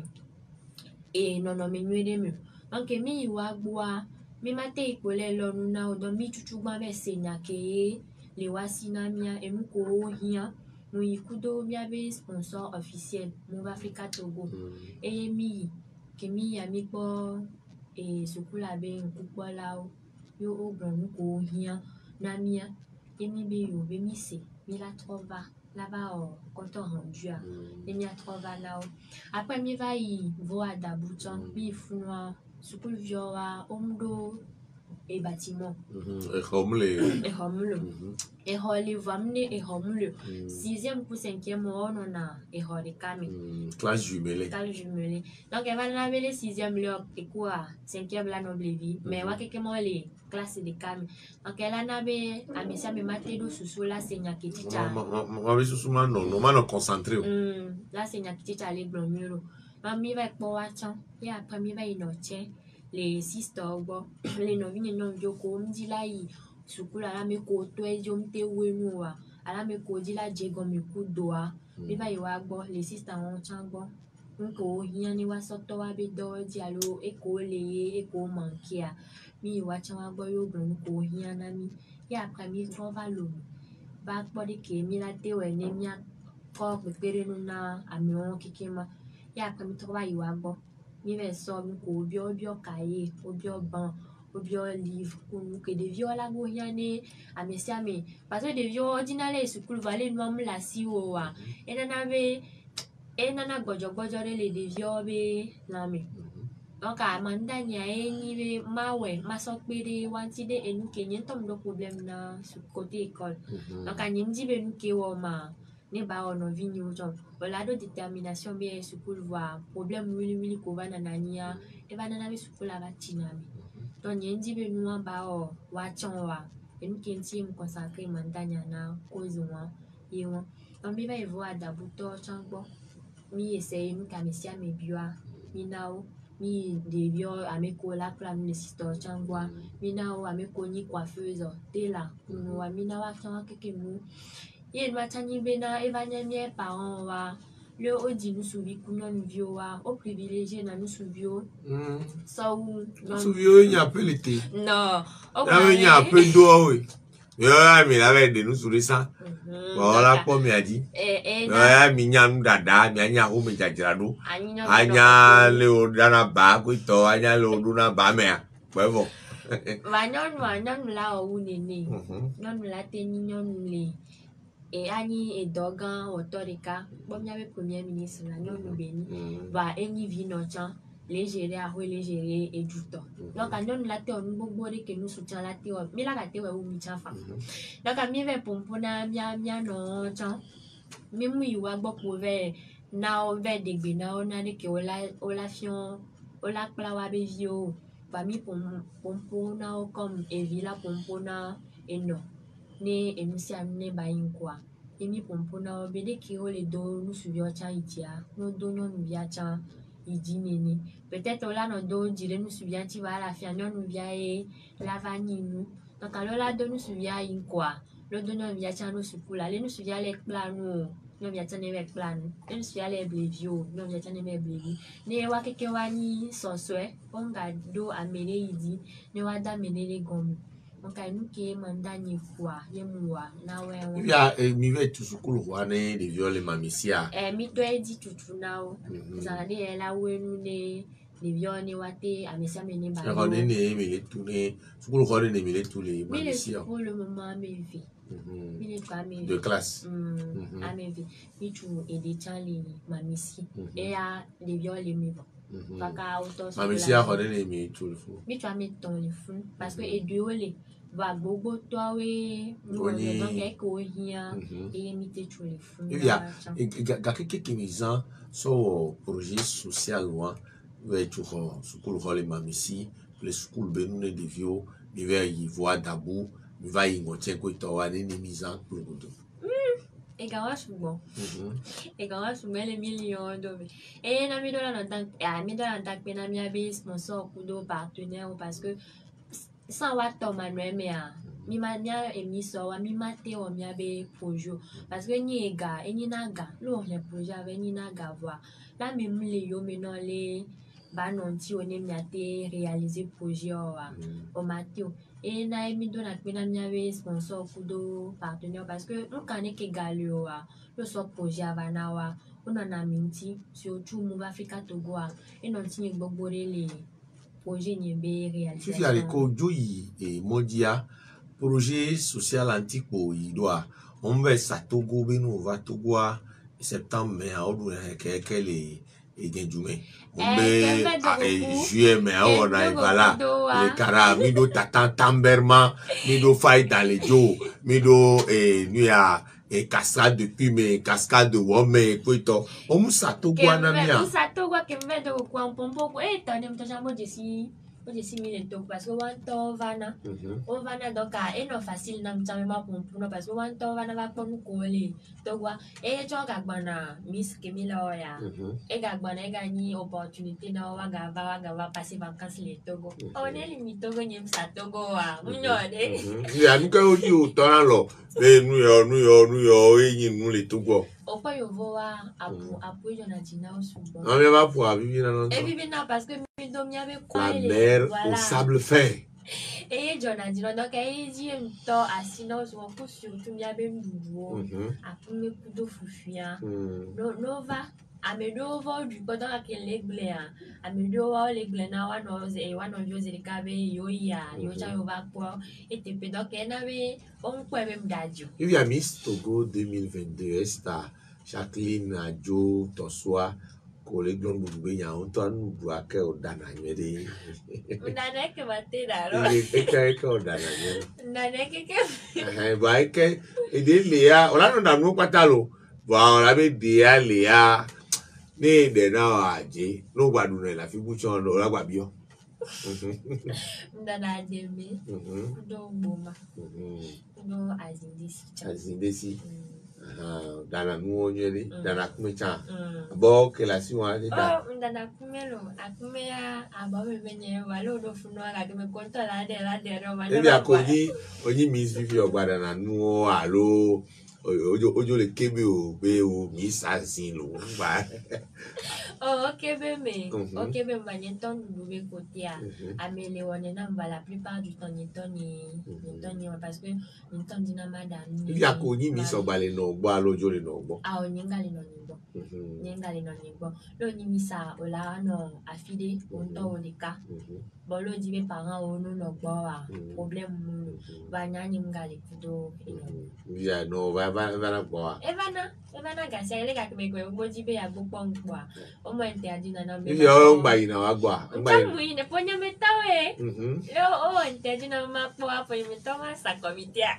et non non me nuede me donc mi wa gboa mi mate ipole lo nuna odo mi chuchu gba be senya ke le wasina mia e mu ko hia nous kudo mi avait sponsor officiel Move Africa Togo et mi kemi ya mi po et sukula be nkupo lao yo o bron ko hia na mia et mi be yo be mi se mi la trova là-bas au canton rendu à et mi a trova là après mi va y voir d'abouton mi funwa sukul vioa omdo et bâtiment et homle et homle et holi vamne et homle sixième pour cinquième on a et holi kami classe jumelée classe jumelée donc elle va laver les sixième là et quoi cinquième la noble vie mais wa quelque mo les classes de kami donc elle a nabe amisa me maté do susu la senya ketita ma ma susu man non non man concentré la senya ketita les blanc muro mami va pour watchan et après mi va inoche les sisters bon les novines non joko mdi la yi sukula la me ko to ejo mte wenu wa ala me ko di la jego me ku doa mi ba yi wa gbo les sisters won chan gbo nko hian ni wa soto wa be do di alo e ko le e ko mankia mi wa chan wa gbo yo bron ko hian na mi ya après mi tro va lo ba gbo de ke mi la te we ne mi a ko pepere no na ami won kikema ya après mi tro va yi wa gbo mi va so mi ko bio bio cahier o bio ban o bio livre ou que des viola go yane amesia me parce que des viola ordinale school vale no am la si o wa e na na be e na na gojo gojo le des viola be la me donc a manda nya e ni be mawe maso pere wanti de enu ke nyen tom do problème na sur côté école donc a nyim di be nu ke wo ma ne ba ono vini ujon wala do détermination be sukulu wa problème wili wili ko bana nania e bana na be sukulu aba tinami donc yendi be nuwa ba o wa chonwa enu kenti mu consacrer mandanya na cause wa yewo donc mi va y voir dabuto changbo mi essaye mi kamesia me biwa mi nao mi debio ameko la plan le sister changwa mi nao ameko ni coiffeuse tela kuno wa mi nawa changwa keke mu ye ma chani bena evanya mi parents wa le odi nous souvi kuno vio wa au privilégié na nous souvio ça ou souvio il y a peu l'été non là il y a peu d'eau oui yo mi la ve de nous souvi ça voilà comme il a dit eh eh ya mi nyam dada mi anya ho mi jajira do anya le o dana ba ko to anya le o duna ba me bo va non va non la o nene non la teni non le et ani et dogan autorika bon y avait premier ministre la non beni va eni vi no chan les gérer à les gérer et du temps donc à non la te on gbogbo re que nous soutient la te mi la ka te wa o mi chan fa donc à mi ve pompona mia mia no chan mi mu iwa gbo ko ve na o ve de gbe na o na de ke o la o la fion o la pla wa be vio ba mi pom pompona o comme e villa pompona et non ne emisi amne ba yin kwa emi pompona o be de ke o le do nous suivio chan itia no do nyon via chan idi nene peut-être là non do dire nous suivia ti va la fia non nous via e la vanille nous donc alors là do nous suivia yin kwa le do non via chan no supula le nous suivia le plan nous non via chan ne plan le nous suivia le blevio non via chan ne blevi ne wa keke wani sonswe onga do amele idi ne wa da menele gomu donc nous qui mandani quoi yemwa na we ya mi ve tu sukulu wa ne de viole mamisia eh mi to edi tutu nao za de la we nu ne de viole wate amisia mene ba ya ne ne mi le tu ne sukulu ko ne mi le tu le mamisia pour le moment me vie mi le pas me de classe a me vie mi tu et de chali mamisi et a de viole mi bon paka auto mamisia ko ne mi tu le fou mi tu a mi ton le fou parce que et de ole va gogo toi we nous donc eko hia et mi te tu le fou il y a ga keke kimizan so projet social wa we tu ko sukulu ko le mamisi le sukulu be nous ne devio mi va y voir dabu mi va y ngotie ko to wa ne mizan pour godo et gawa subo et gawa subo les millions de et na mi dola na tank a mi dola na tank pe na mi abi sponsor kudo partenaire parce que sans wa to manuel me a mi mania emiso wa mi mate o mi abe projet parce que ni ega eni naga lo rien projet avec ni naga voir là même les yo maintenant les ba non ti o ne mi ate réaliser projet o wa o matio et na mi dona pe na mi abe sponsor kudo partenaire parce que on connaît que galio wa le so projet avana wa on en a minti surtout mu Africa Togo a et non ti gbogbo les projet ni be réalisation tu fais ko joyi e modia projet social antico il doit on va sa Togo be no va Togo a septembre mais a odu ke ke le e genjume on be e juillet mais on a voilà le cara mi do tatan tamberma mi do fight dans les jo mi do e nuya et cascade de pume cascade de wome poito o musa Togo anamia musa Togo ke me do kwa pompo e to nem to jambo desi o desi mi le to parce que wan to vana o vana donc a e no facile na mtame ma pompo no parce que wan to vana va ponu ko le Togo e jo ga gbana miss Kemila oya e ga gbana e ga ni opportunité na wa ga va ga va passer vacances le Togo o ne limi Togo nyem sa Togo wa munyo de ya ni ka o di o to ran lo e nu yo nu yo nu yo e yin nu le Togo opo yo voa apu apu yo na dina o subo on ne va pour vivre dans et vivre na parce que mi do mi ave quoi la mer au sable fin et je na dina donc e di to asina so ko surtout mi ave mbuwo apu me kudo fufia no no va amedo vo du kodo akele gle a amedo wa le gle na wa no ze wa no jo ze kabe yo ya yo cha yo va ko et te pedo ke na be on ko même dadio il y a Miss Togo deux mille vingt-deux esta Jacqueline Adjo Toswa ko le glon bu be nya on to anu bu ake o dana nyede ndane ke bate daro e ke ke o dana nyede ndane ke ke eh ba ke e de le ya o la no da nu patalo Bon, la be dia lea. Ne de na aje. No gba dun la fi buchon lo la gba bio. Ndana deme. Mhm. Do boma. Mhm. Do azindisi. Azindisi. Ah, dana nu onyele, dana kumecha. Mm. Bo ke la si wa de da. Oh, ndana kumelo. Akume ya abawe benye walo do funo aga me konto la de la de ro ma. Ebi akoji, oji miss fifi ogba dana nu alo. Ojo ojo le kebe o be o mi sasin lo ngba. Oh, ok, bébé. Mhm. Ok, bébé, magnéton, nous devons côté à Mhm. amélioré, on est dans la plupart du temps, Newton, Newton, parce que Newton dynamada. Ebi akoji mi so gba le no gbo alojo le no gbo. Ah, on y a les non nibo. Mhm. Nyenga les non nibo. Lo ni misa, ola no affidé, on to le cas. Mhm. Bon, lo dit mes parents, on nous no boa Mhm. problème, va nyani mgali kudo. Ya no va va va na gbo. Evana, Evana gasi, ele ka keme kwe, ubo jibe ya bukong kwa. Omo ente adina na Ibi o ngba ina wa gbo. Ngba ina. Ntamu ine ponya metawe. Mhm. Yo, oh, ente na mapo apo imetoma sa komitia.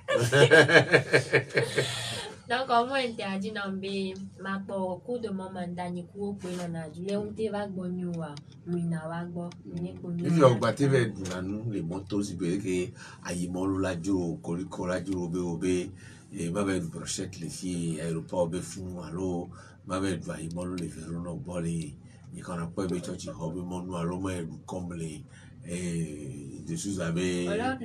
Donc, comment ente adina mbe mapo ku de momanda ni ku opo ina na jule unte va gbonyu wa mwina wa gbo. Ibi o gba te ve dunanu le moto si be ke ayimolu la jo koliko la jo obe obe e ma be brochette le fi aéroport be fun alo ma be du ayimolu le fe no boli ni kana po be church ho be monu alo ma e comme les eh de sous abe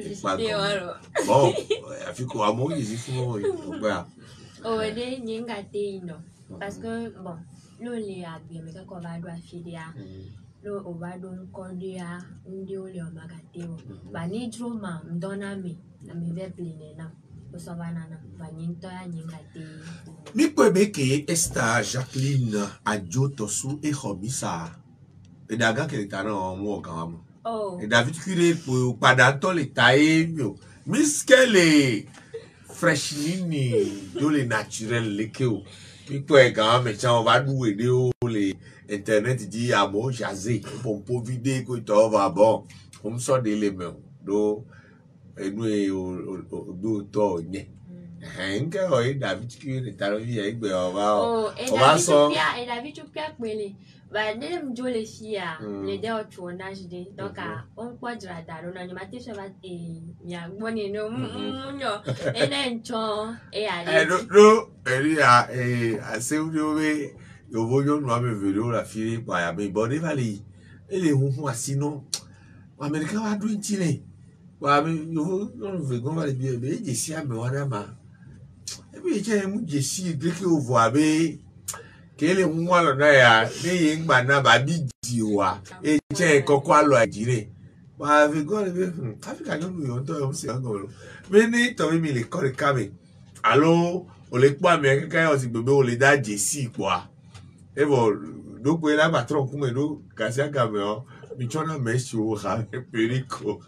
bon afiko amo yi fun o gba. Oh, ede nyinga te ino. Parce que bon, nous les abîmes mais quand on va doit filer lo ovado nkondia ndio le magateo bani droma mdona mi na mi be plene na osovana na bani nto ya nyingate Mi kwebe ke esta Jacqueline Adjo Tosu e Homisa e daga ke ta na mo kan mo oh e David Kure po padà to le tae mio miskele freshnini do le naturel le ke o mi kwe gan me chan va du we de o le internet di amo jaze pompo vide ko to va bon on so de le me do enu e o do to nye enke o e David Kure ta ro vi egbe o va oh e David Pia e David Pia pele ba ne mjo le fia le de o tournage de donc on quadra da ro na nyamate so ba e ya gboni no munyo e na ncho e ale e do eri a e ase uri owe yo voyo no ame video la fi pa ya me body valley ele hun hun asino America wa do nchile wa me yo no ve gon valley bi e je si ame wa na ma e bi je mu je si de ke o vo abe kele hun wa lo na ya ni yin gba na ba bi di wa e je kokko alo ajire wa ve gon le Africa no yo to o se ngolo me ni to mi le ko re kame alo o le po ame keke o si gbegbe o le da je si po a e bo do pe la patron ku me do kasi agame o mi chona me si o ha perico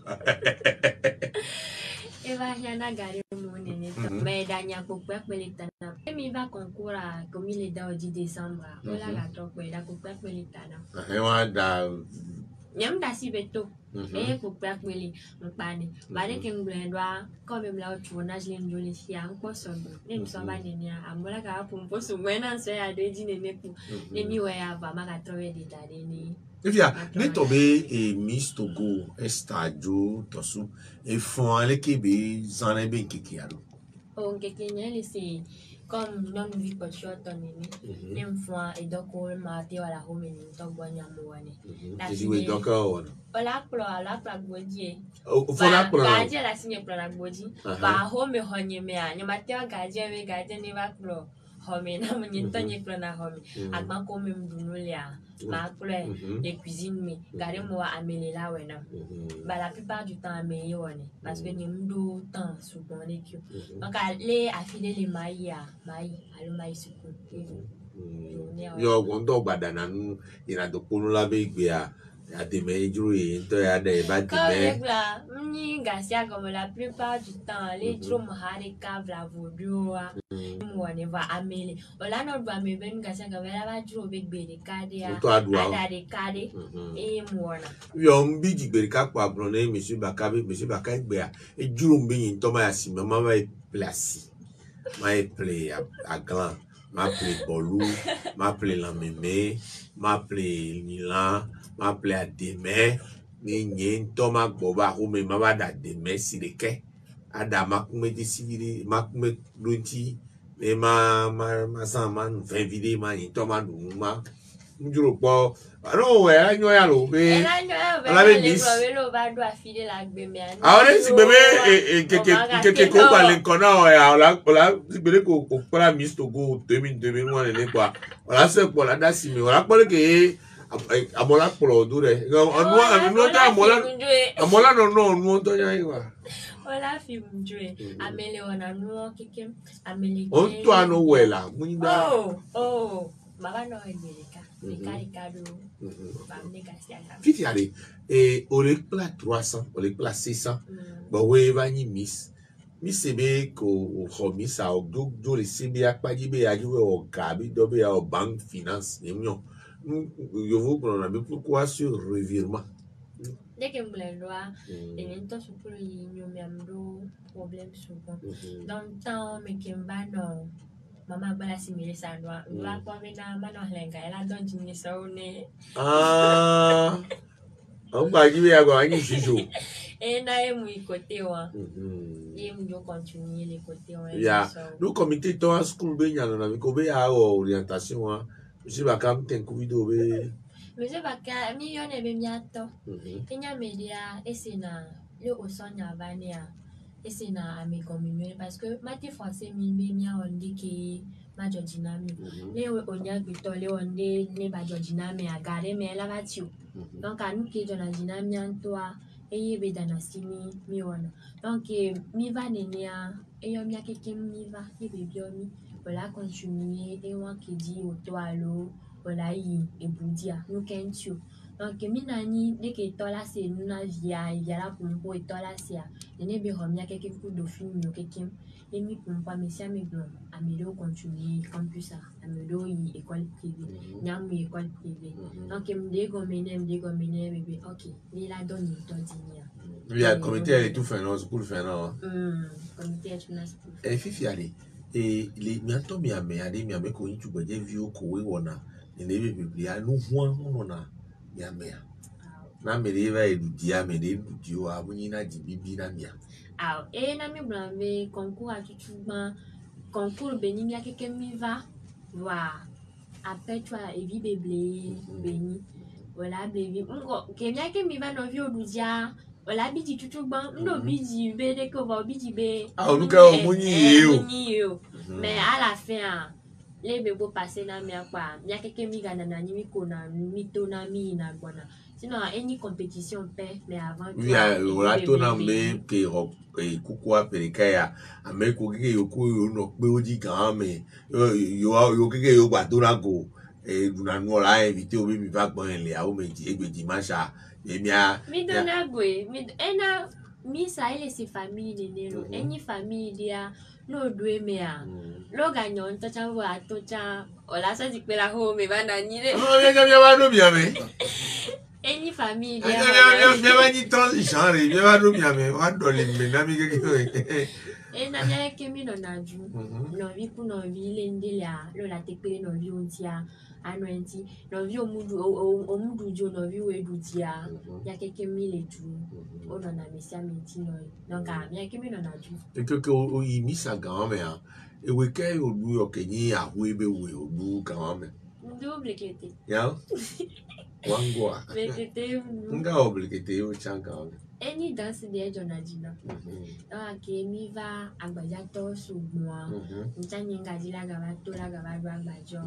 e va yana gare mo nene to me da nya ko pe pele tana e mi va concours comme il est dans dix décembre o la ga to pe da ko pe pele tana e wa da nyam da si beto e ko pe pele mpani ba de ke nglendwa ko me mla o tournage le njoli fi an ko so ne mi so ba de nia amola ka pu mpo so mwena so ya de ji nene pu ne mi we ya ba ma ga to we de da de ni Via, ne tobe e Miss Togo Estadio Tosu e fon ale kebe zane ben kiki alo. O keke nyele si comme non vi ko short on ni ne mfwa e doko ma te wala home ni to gbo nya mo wane. Na si we doko wona. Ola pro ala pra gboji. O fo la pro. Ga je la sinye pro la gboji. Ba home honye me a nyama te ga je we ga je ni ba pro. Home na mo nyinto nye pro na home. Agba ko me mdunu le a. Ma pro les cuisines me gare mo amele la wena. Ba la plupart du temps amele wone parce que ni mdo temps souvent les que. Donc aller affiler les mailles mailles alo mailles suku. Yo gondo gbadana nu ina do ponu la be gbe a ademe ejuru e to ya da e ba di me. Comme ni gasia comme la plupart du temps les drum hare cave la vodua. Mo ne va amele. Ola no do ame ben gasia ga la ba drum be gbe de kade a. Ada de kade e mo na. Yo mbi di gbe ka kwa bro na monsieur Bakabe monsieur Bakabe gbe a ejuru mbi yin to ma ya si mama ma e place. Ma e play a grand. m'appelé Bolou, m'appelé Lameme, m'appelé Milan, m'appelé Ademe, ni nyen Thomas Boba Rume Mabada Ademe Sileke, Ada Makume Desivili, Makume Lunti, et ma ma ma saman vingt vidéos ma yin Thomas Numa, m'juro po, alors ouais, agno ya lo, mais la bébé ah ouais, si bébé et quelque quelque quoi par les connards ouais, là là si bébé ko ko para Miss Togo deux mille deux mille one ne quoi, voilà c'est pour la date si mais voilà pour que à mon là pour l'autre on on on ta mola à mola non non non to ya quoi voilà film jouer amélé on a nous quelqu'un amélé on toi no ouais là oh oh maman no America America do Fiti allez et au lieu de trois cents au lieu de six cents bah ouais va ni miss miss c'est ko ko miss a do do le cb a pas dit be a jouer au gabi do be au banque finance nous yo vous prendre mais pourquoi sur revirement dès que me le doit et maintenant sur pour y me amdo problème souvent dans le temps mais que va non maman bala simile ça doit va pas maintenant manon lenga elle a donné une saune ah on va dire à quoi ni chicho et na e mu côté wa et mu jo continuer les côtés on ya nous comité toi school be nyana na ko be ya orientation hein je vais quand ten kuido be monsieur baka mi yo ne be miato enya media esina le osonya vania esina ami communauté parce que mati français mi be mia on dit que ma jodinami le onya bito le on dit le ba jodinami agare me la batio donc anu ke jona dinami antoa eye be dana simi mi wana donc mi va nenia e yo mia keke mi va e be biomi voilà continuer et moi qui dit au toalo voilà y et boudia nous kentio donc mi nani dès que tola c'est nous na via via la pour pour tola c'est ne be romia keke coup de film no keke et mi pour pas mais ça me bon amelo continuer campus a amelo y école privée nyam école privée donc me de go mene me de go mene bébé OK il a donné ton dinia il y a comité elle tout fait non school fait non hum comité est une et fifi allez et les mianto mi ame ade mi ame ko yin tu gbeje vi o ko we wona ni le biblia nu huan wona mi ame na me le va edudi ame de edudi o abunyi na di bibi na mia ah et na mi blanbe concours à tout ban concours beni mi akeke mi va wa après toi et vi bébé beni voilà bébé ngo ke mi akeke mi va no vi odudia voilà biji tutu ban ndo biji be de ko va biji be ah oluka o munyi yo mais à la fin les bébés passer na mi apa mi akeke mi gana na ni mi kona mi to na mi na bona sinon any compétition paix mais avant oui voilà to na me ke ro e kuku aperika ya ameko ke yo ko yo no pe oji kan me yo yo ke yo gba to na go e duna nu ola invité o bi mi va gbon ile a o meji egbeji masha emi a mi dona go mi ena mi sa ile si famille ne no any famille dia no due me a lo ganyo to cha wa to cha ola so ti pe la ho me ba na ni le no ye je ba no mi ame any famille dia me me ba ni transition re me ba no mi ame wa do le me na mi ke ke e na ya ke mi no na ju no vi ku no vi le ndela lo la te pe no vi ontia anwenti no vi omudu omudu jo no vi we dutia ya ke ke mi le ju o no na mi sia mi ti no donc a mi ke mi no na ju e ke ke o yi mi sa gan me a e we ke o du o ke ni a we be we o du gan me double kete ya wangwa kete nga obligate o changa any dance de jonadina ah ke mi va agbaja to sugbon nta nyinga dila gaba to la gaba do agbajo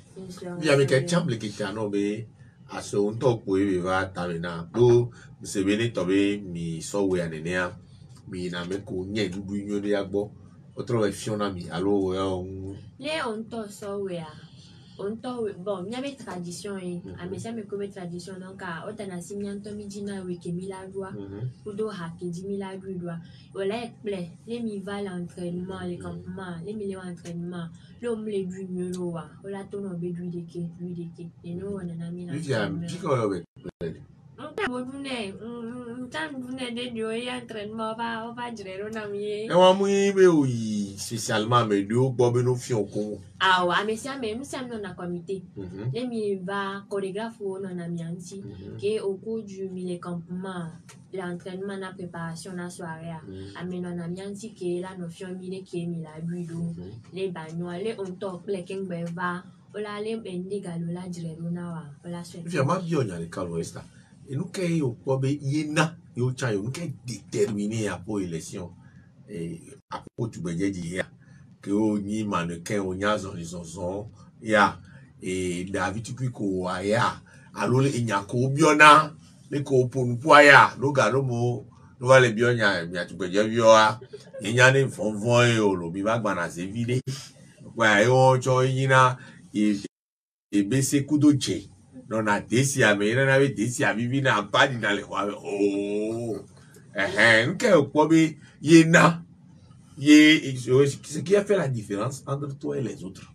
ya me ke chamble ke tano be aso unto po e va tabena do se bene to be mi so we anenia mi na me ko nye dudu nyo de agbo otro version na mi allo le on to so we a on to bon mi ave tradition e a me sa me ko tradition donc a otana simianto mi dina we ke mi la loi udo ha ke di mi la loi wala e ple les mi va l'entraînement les campements les mi le entraînement le me le du mieux lo wa wala to no be du de ke du de ke e no wana na mi na ya mi ko we Et moi, moi, oui, spécialement, mais deux, Bob, nous fions con. Ah, ouais, mais ça, mais nous sommes dans un comité. Les mi va chorégraphe ou non amianti, qui est au cours du mille campement, l'entraînement, la préparation, la soirée. Amen non amianti qui est là, nos fions mille qui est mis la budo, les bagnoles, les on top, les king beva, ou la les bendi galola direluna, ou la suite. J'ai ma bien, il y a les calouestas. Et nous, qui est au Bob, yéna, yo chan, nous qui est déterminé à pour élection. Et à propos du budget d'hier. Que o ni mannequin o nyazo ni zonzon ya e David Tukwiko ya alo le nyako biona le ko ponu ya lo ga lo mo lo va le bionya mi atugbeje bioa nya ni fonfon e o lo bi ba gba na se vide wa e o cho yina e e bese kudo je no na desi ame na na be desi abibi na padi na le wa oh eh eh nke o bi yena. Et ce qui a fait la différence entre toi et les autres.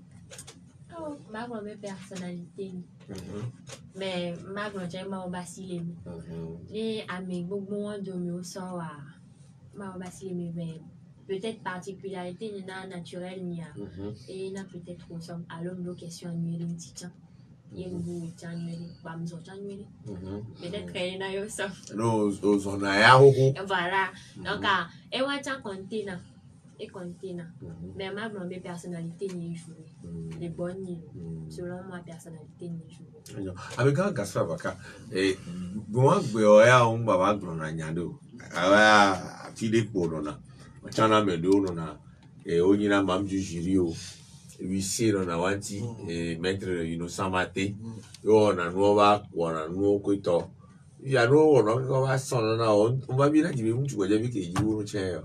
Oh, ma grand-mère personnalité. Mais ma grand-mère m'a vacillé. Les amis, beaucoup de mieux sont à m'a vacillé, mais peut-être particularité naturelle, et il a peut-être aussi à l'homme de question annuelle, une petite. Il y a une bouche annuelle, bamzo annuelle. Peut-être qu'il y a eu ça. Non, on a eu. Voilà. Donc, et on a container. Et container. Mais ma grande personnalité n'y joue. Les bonnes n'y selon ma personnalité n'y joue. Avec un Gaspard Vaka, et moi, je vais un baba gronanyado. Ah, fille pour l'on Chana Medo, et on y a même du jury. We see on a wanti, et maître Innocent Maté, on a nuova, on a nuovo quito. Il y a nuovo, on va sonner, on va bien dire, tu vas dire que tu vas dire.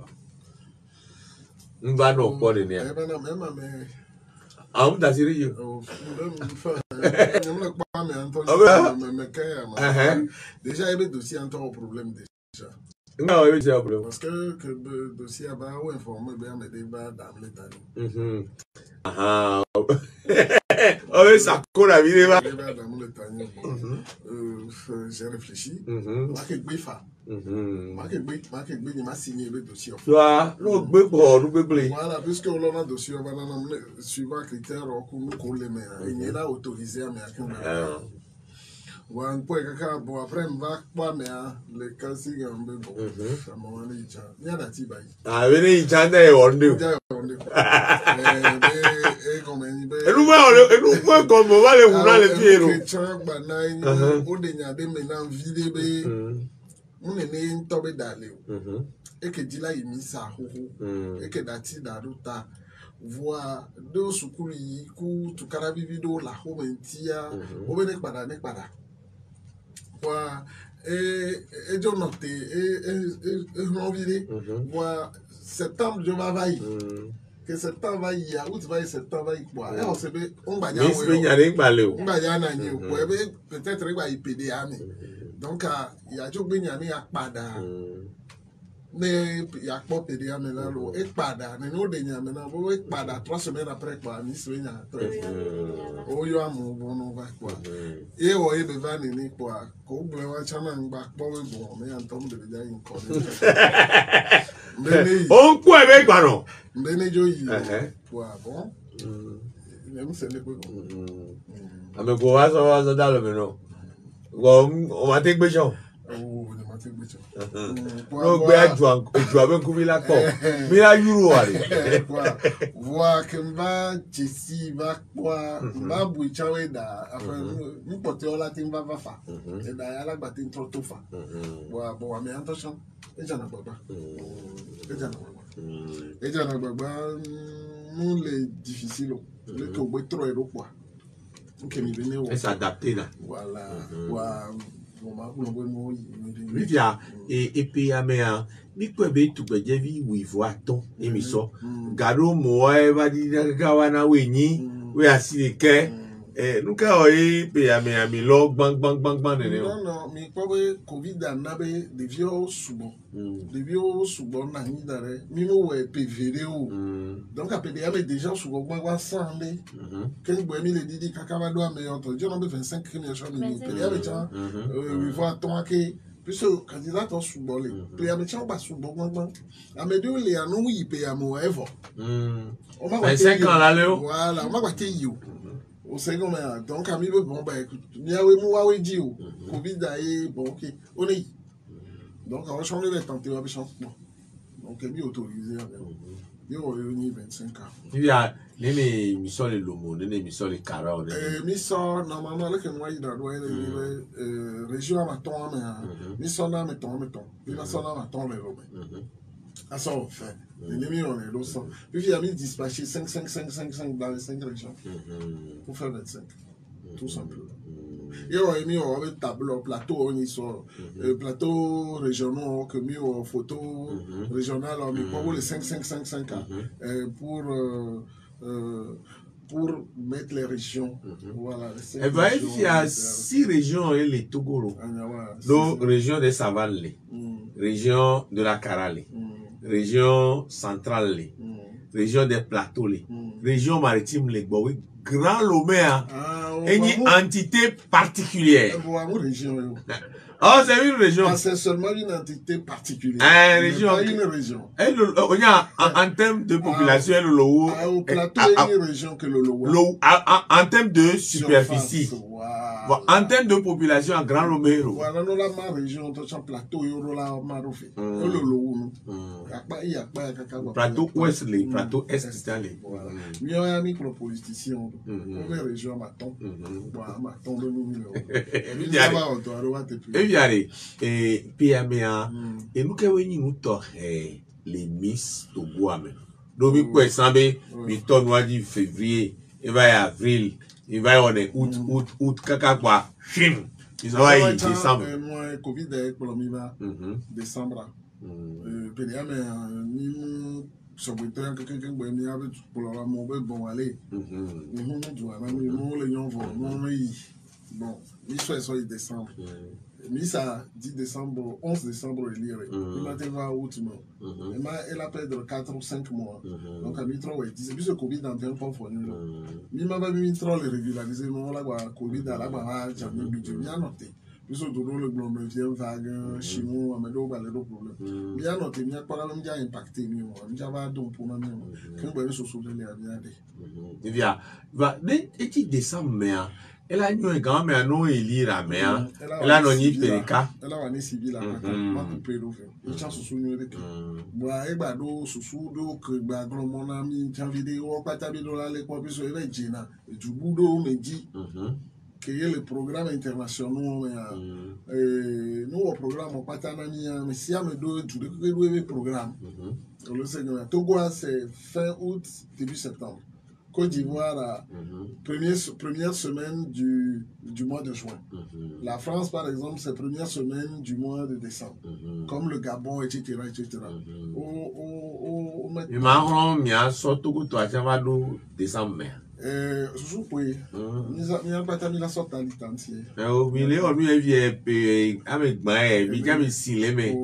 On va non pas de nerfs. Ah, on t'a dit, je déjà, il y a des dossiers en problème déjà. Non, oui, c'est un problème. Parce que le dossier a informé bien mes débats dans l'état. Ah, oui, ça court la vie. J'ai réfléchi. Marqué Bifa. Marqué Bifa, il m'a signé le dossier. Voilà, puisque on a un dossier, on va suivre les critères, on colle, mais il est là autorisé à mettre. Wan po kaka bo après mva kwa me le kasi gambe bo sama wani cha nya na ti bai ah we ni cha na e wonde ja wonde eh be e ko me ni be enu ma enu ma ko mo va le wuna le ti ero cha gba na ni o de nya de me na vide be mu ne ne to be dale o e ke jila yi mi sa ho ho e ke dati da ruta voa do sukuli ku tukara bibido la ho mentia o be ne pada ne pada Wa et je note et et Wa septembre je vais vailler que septembre va y a août va y septembre va y quoi et on se be on va y mais c'est bien aller parler on va y na ni quoi peut-être il va y péder ami donc il y a jo be nya ni apada mais il y a pas péder ami là lo et pada mais no de nya mais na bo et pada trois semaines après quoi ni se nya o yo amu bon va quoi et o e be va ni quoi ko gbe wa chana ngba po we bo me an tom de ja yin ko on quoi avec baron mbene jo yi quoi bon même c'est le quoi ah mais quoi va ça va ça dans le meno on va te gbejon oh le matin gbejon no gbe ajo ajo aben ku mi la ko mi la euro ale quoi voir que va Chelsea va quoi va buichawe da après nous porter la tin va va fa et da ala gba tin trop fa wa bo mais attention et jana baba et jana baba et jana baba nous les difficiles le que we trop ero quoi que mi bene et s'adapter là voilà wa Vivia et et puis amea ni ko be tu gbeje vi wi vo aton emi so garo mo e ba di ga wa na we yin we asire ke Eh, nous quand on paye à mes amis là, bang bang bang bang de Non, non, mais quoi, Covid a n'avait des vieux souvent. Des vieux souvent, n'a ni d'arrêt. Mimo est P V D O. Donc, à P D A, mais déjà, souvent, moi, moi, sans les. Quand vous avez les didi, cacavado, mais entre Dieu, on a vingt-cinq crimes, je me dis, P D A, mais tiens, il faut attendre que. Puis, le candidat, on sous-bon, les. P D A, mais tiens, on va sous-bon, bon, bon. À mes deux, les anneaux, il paye à moi, ever. vingt-cinq ans là, Léo. Voilà, on va battre you. Au second, donc, à mi bon, bah écoute, Miawe Mouawe Dio, Covid aïe, bon, ok, on est. Donc, on va changer les tenter, on va changer. Donc, il est autorisé. Il y a vingt-cinq ans. Il y a les missions de l'homo, les missions de Cara. Mission, normalement, là, que moi, il doit être région à ma tombe, mission là, mettons, mettons. Il va s'en à ma tombe, les Romains. À ça, on fait. L'ennemi, on est l'autre. Puis, il y a mis dispatché cinq, cinq, cinq, cinq, cinq dans les cinq régions. Pour faire vingt-cinq. Tout simplement. Et on a mis un tableau, plateau, on y sort. Plateau régional, que mis en photo régionale, on met pour les cinq, cinq, cinq, cinq pour. Pour mettre les régions. Voilà. Et bien, il y a six régions, les Togolo. Donc, région de Savalle, région de la Carale, région centrale, région des plateaux, région maritime, les Bois, Grand Lomé, et une entité particulière. Oh, c'est une région. C'est seulement une entité particulière. Une région. Pas une région. Et le, en, en termes de population, le Lowo. Au plateau, il y a une région que le Lowo. En termes de superficie. Bon, en termes de population, en Grand Lomé. Voilà, nous avons ma région, tout ça, plateau, il y a ma roufé. Le Lowo. Il y a pas de plateau ouest, les plateaux est, c'est les. Voilà. Il y a un micro-politicien. Une région, Maton. Voilà, Maton, le numéro. Il y a et bien, et puis et nous qui nous les Miss Togo amen. Donc quoi semble mi tonne du février, il va y avril, il va y on est août août août kaka quoi. Chim. Ils va y décembre. Moi Covid est pour le va décembre. Euh P D A mais ni so boteur quelqu'un boy mi avec pour le mon bon aller. Mhm. Nous doit mais nous les gens vont non bon, mi soit soit décembre. Mi ça dix décembre, onze décembre il lire. Il m'a dit va août non. Il m'a elle a perdu quatre ou cinq mois. Donc à mi trop ouais, dix plus le Covid dans un pas fourni. Mi m'a pas mi trop les régulariser non là quoi Covid là bah jamais budget bien noté. Plus au tour le global vient vague chinois mais do ba le problème. Bien noté mi a pas même déjà impacté mi moi. Mi va donc pour moi quand ben so so les bien dé. Et bien, va et tu décembre mais elle a eu un grand mais non élire à mer. Elle a non y perika. Elle a une civile là ma couper l'eau. Il chance sous nous avec. Bois et bado sous do que ba grand mon ami en vidéo pas tabi do là les quoi plus elle est gênant. Et du boulot me dit que le programme international et nous au programme pas tanani mais si à me do du le programme. Le Seigneur Togo c'est fin août début septembre. Côte d'Ivoire, mm-hmm. première, première semaine du, du mois de juin. Mm-hmm. La France, par exemple, c'est première semaine du mois de décembre. Mm-hmm. Comme le Gabon, et cetera et cetera. Mm-hmm. Au, au, au, il m'a rendu, il sorti toi, tu vas nous décembre. Euh, je peux. Il n'y a pas de sorte à l'identité. Au milieu, on lui a vu avec moi, il y a mis si les mais.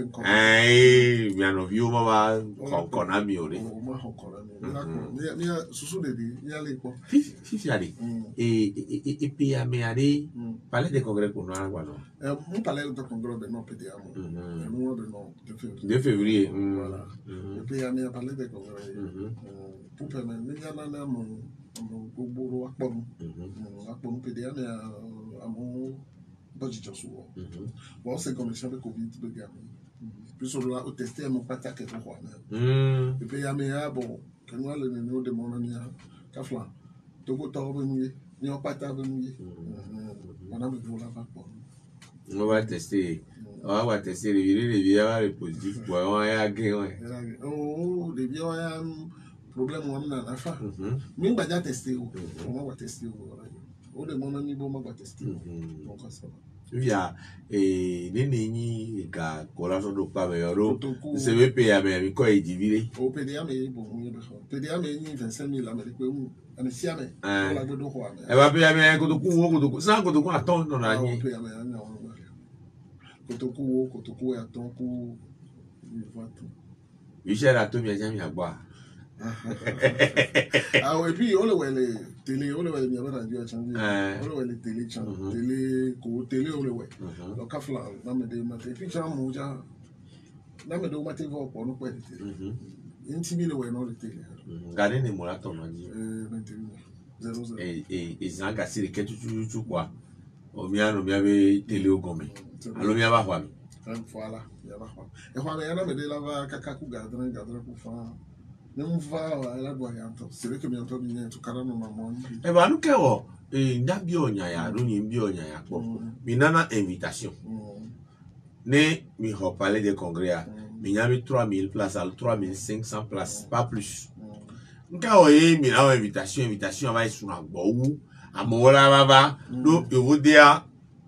Eh, bien, on vit au moment qu'on a mis au nez. Il y a sous des il y a les quoi. Si, si, allez. Et et puis, à mes allées, parler des congrès pour nous, alors. On parlait de congrès de non P D A. Nous, de non, de février. Voilà. Et puis, à mes parler des congrès. Pour permettre, il y a un mon boulot à Pon. À Pon P D A, mais à mon budget souvent. Bon, c'est comme le champ de Covid de gamme. Puis, on doit tester mon pataque et tout. Et puis, il y a mes bon. Quand on a le numéro de mon ami, Kafla, Togo Taubenier, il n'y a pas Taubenier. On a besoin de la on va tester. On va tester les virus, les virus, les positifs. On va gagner. Oh, les virus, un problème, on a un affaire. Mais on va tester. On va tester. On a mon ami, on va tester. Donc, ça va. via et nene ni ga collazo do pa me ro se ve pe ya me ko e divire o P D A me bo mu be so P D A me ni vingt-cinq mille américains mu ani sia me la gbe do ko ame e va pe ya me ko to ku wo ko to ku sa ko to ku aton no na ni o pe ya me na o ko to ku wo ko to ku ya ton ku Michel a to bien jami agba ah et puis on le voit les télé on le voit bien radio changer on le voit les télé changer télé ko télé on le voit donc kafla na me de mate puis cha mo ja na me do mate vo ko no pe télé intimi le voit non le télé gane ni mo la ton no ni euh vingt et un zéro zéro et et et ça ga sire ke tu tu tu quoi o mi ano mi ave télé o gombe alo mi aba hwa mi voilà ya ba hwa e hwa me na me de la va kaka ku gadran gadran ku fa não vai lá do Arianto. Será que me entrou dinheiro? Tu cara não mamão. Eh ben nous qu'est-ce que nda bionya ya, nous ni bionya ya quoi. Minana invitation. Ne mi ho palais de congrès. Mi nyami trois mille places, à trois mille cinq cents places, pas plus. Nka oye mi na invitation, invitation va sur un bout. Amola baba, no evodia.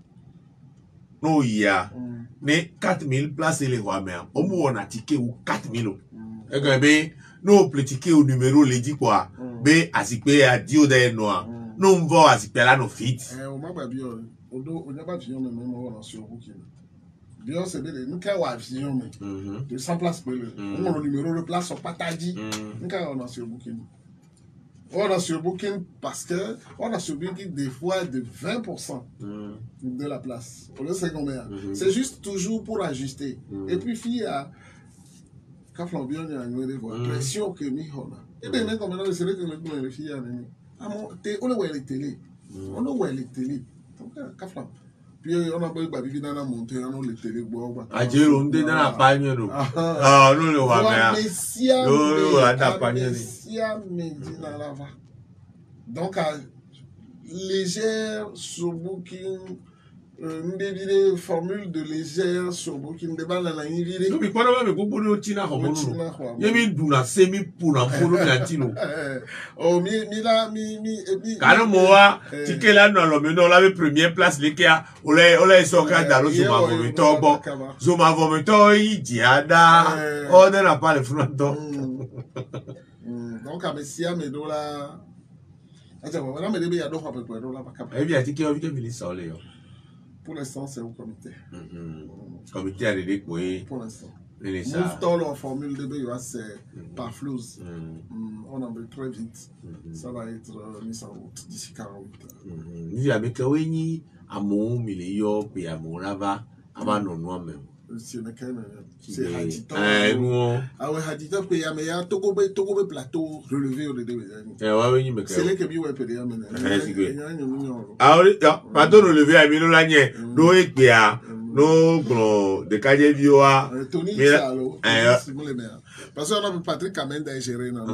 No ya. Ne quatre mille places les rois mais au moins on a ticket ou quatre mille. Et que ben no politique au numéro le dit quoi be asikpe a dio de noa no mvo asikpe la no fit eh o ma ba bi o odo o nya ba fi me me mo na so ku ki bi o se be le nka wa fi me de cent places pe le on le numéro le place au pataji nka on na so ku ki on a sur booking parce que on a sur booking des fois de vingt pour cent de la place on le sait combien c'est juste toujours pour ajuster et puis fille a quand Flambion y a une pression que mi hona et bien même comme c'est vrai que le le fille a ni amo te on le voit les télé on le voit les télé donc quand Flam puis on a beau babi dans la montée on le télé bois a jero on dans la pagne no ah non le wa mais no wa da pagne ni sia medina lava donc à légère sur booking une des formules de légère sur booking de balle na invité no mi kwa ba me gogo no tina ho mo ye mi du na semi pour na polo mi antino oh mi mi la mi mi mi kana mo wa tike la no lo me no la première place le kia ole ole so ka da lo zo ma vo mi to bo zo ma vo mi to yi diada o de na pa le fronto donc à messia me do la aja voilà me de be ya do ho pe do la ba ka e bi atike o bi ke mi so le yo. Pour l'instant, c'est au comité. Mm-hmm. Comité à l'idée pour Pour l'instant. Move en formule de B U A, c'est mm-hmm. par flouze. Mm-hmm. Mm, on en veut très vite. Mm-hmm. Ça va être euh, mis en route d'ici quarante heures. Nous avons dit à mon milieu, puis à mon lava, avant non, non, même. C'est Hadita. Ah ouais, Hadita, puis il y a un Togo plateau relevé au début. C'est là que Biou est pédé. Ah oui, plateau relevé à Milo Lagné. Nous, et puis, nous, de Kaje Vioa. Tony Chalo. Parce qu'on a Patrick Kamenda à gérer. On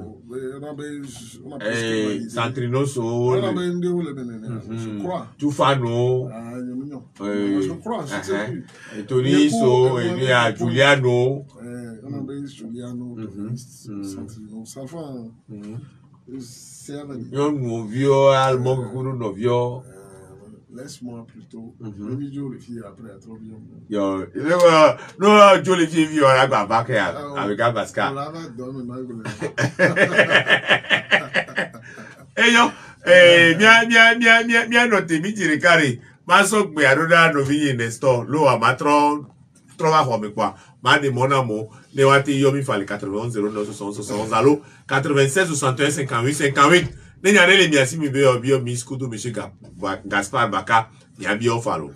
a Santrinoso. On a je crois. Tufano. Je crois, je sais plus. Tony So, et lui à Giuliano. On a bien Giuliano, Santrino. Ça fait. C'est un Yon vieux, allemand, nous vieux. Laisse-moi plutôt. Le milieu, les filles après, à trop bien. Yo, non, Joe, les filles, vivent à la bac avec un basca. On la va donner, Eh yo, eh, bien, bien, bien, bien, bien, noté, mi tire carré. Ma sok me aroda no vi Nestor, lo a matron, trova home quoi. Ma de mon amour, ne wati yo mi fallait quatre-vingt-onze zéro neuf soixante soixante allo, quatre-vingt-seize soixante et un cinquante-huit cinquante-huit. Ne nyane le miasi mi be obio mi skudo monsieur Gaspard Baka, ya bio fallo.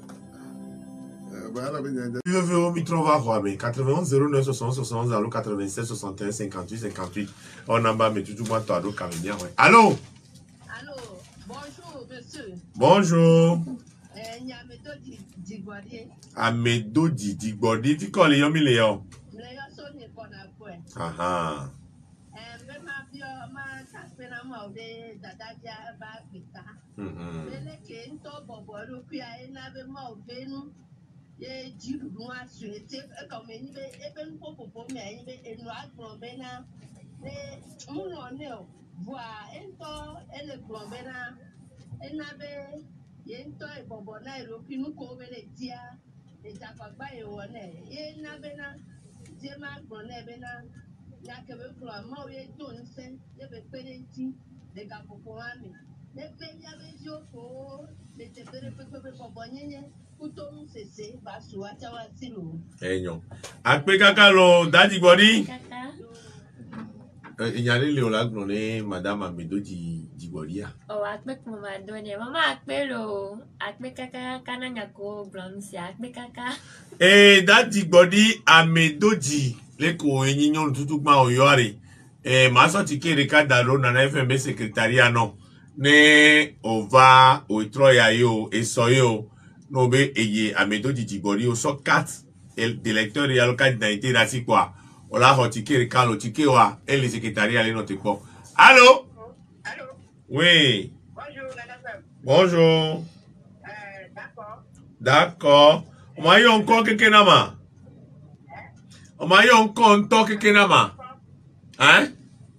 Je veux mi trova home, quatre-vingt-onze zéro neuf soixante soixante allo, quatre-vingt-seize soixante et un cinquante-huit cinquante-huit. On en bas mais tout moi toi do camia ouais. Allô? Allô, bonjour monsieur. Bonjour. Eh, Nyamedo Digbodi. Amedo Digbodi, tu connais yomi Léon? Léon sonne pour la fois. Ah ah. Eh, même ma bio, ma caspena ma de dadadia ba pita. Mhm. Mele ke nto bobo ro pia ena be ma obenu. Ye jiru nwa suete e comme ni be e be nko popo me ni be enu agbon ne muno ne o voa ento ele gbon bena ena be Yen to e bobo na ro kinu ko bele dia. E ta pa ba e wona. Yen na be na. Je ma gbo na be na. Ya ke be klo ma o ye to nse. Ye be perenti. De ga popo ami. Le pe ya be jo ko. Le te pere pe pe bobo nyenye. Kuto mu sese ba su acha wa silo. Enyo. Akpe kaka lo daji body. Kaka. Il y a les léolagrons, madame Amedo Djiboria. Oh, akpe kuma donne. Mama akpe lo. Akpe kaka kana nyako blanc si akpe kaka. Eh, daji body Amedo Dji. Leko enyinon tutuk ma oyore. Eh, ma sorti ke rekada ro na F M B secrétariat non. Ne ova o troya yo e soyo no be eye Amedo Djibori o so quatre el directeur ya local d'identité rasi quoi. Ola hotike rekalo tike wa el secrétariat le note quoi. Allô? Allô? Oui. Bonjour, madame. Bonjour. Euh, d'accord. D'accord. On m'a eu encore quelqu'un nama. On m'a eu encore quelqu'un nama. Hein?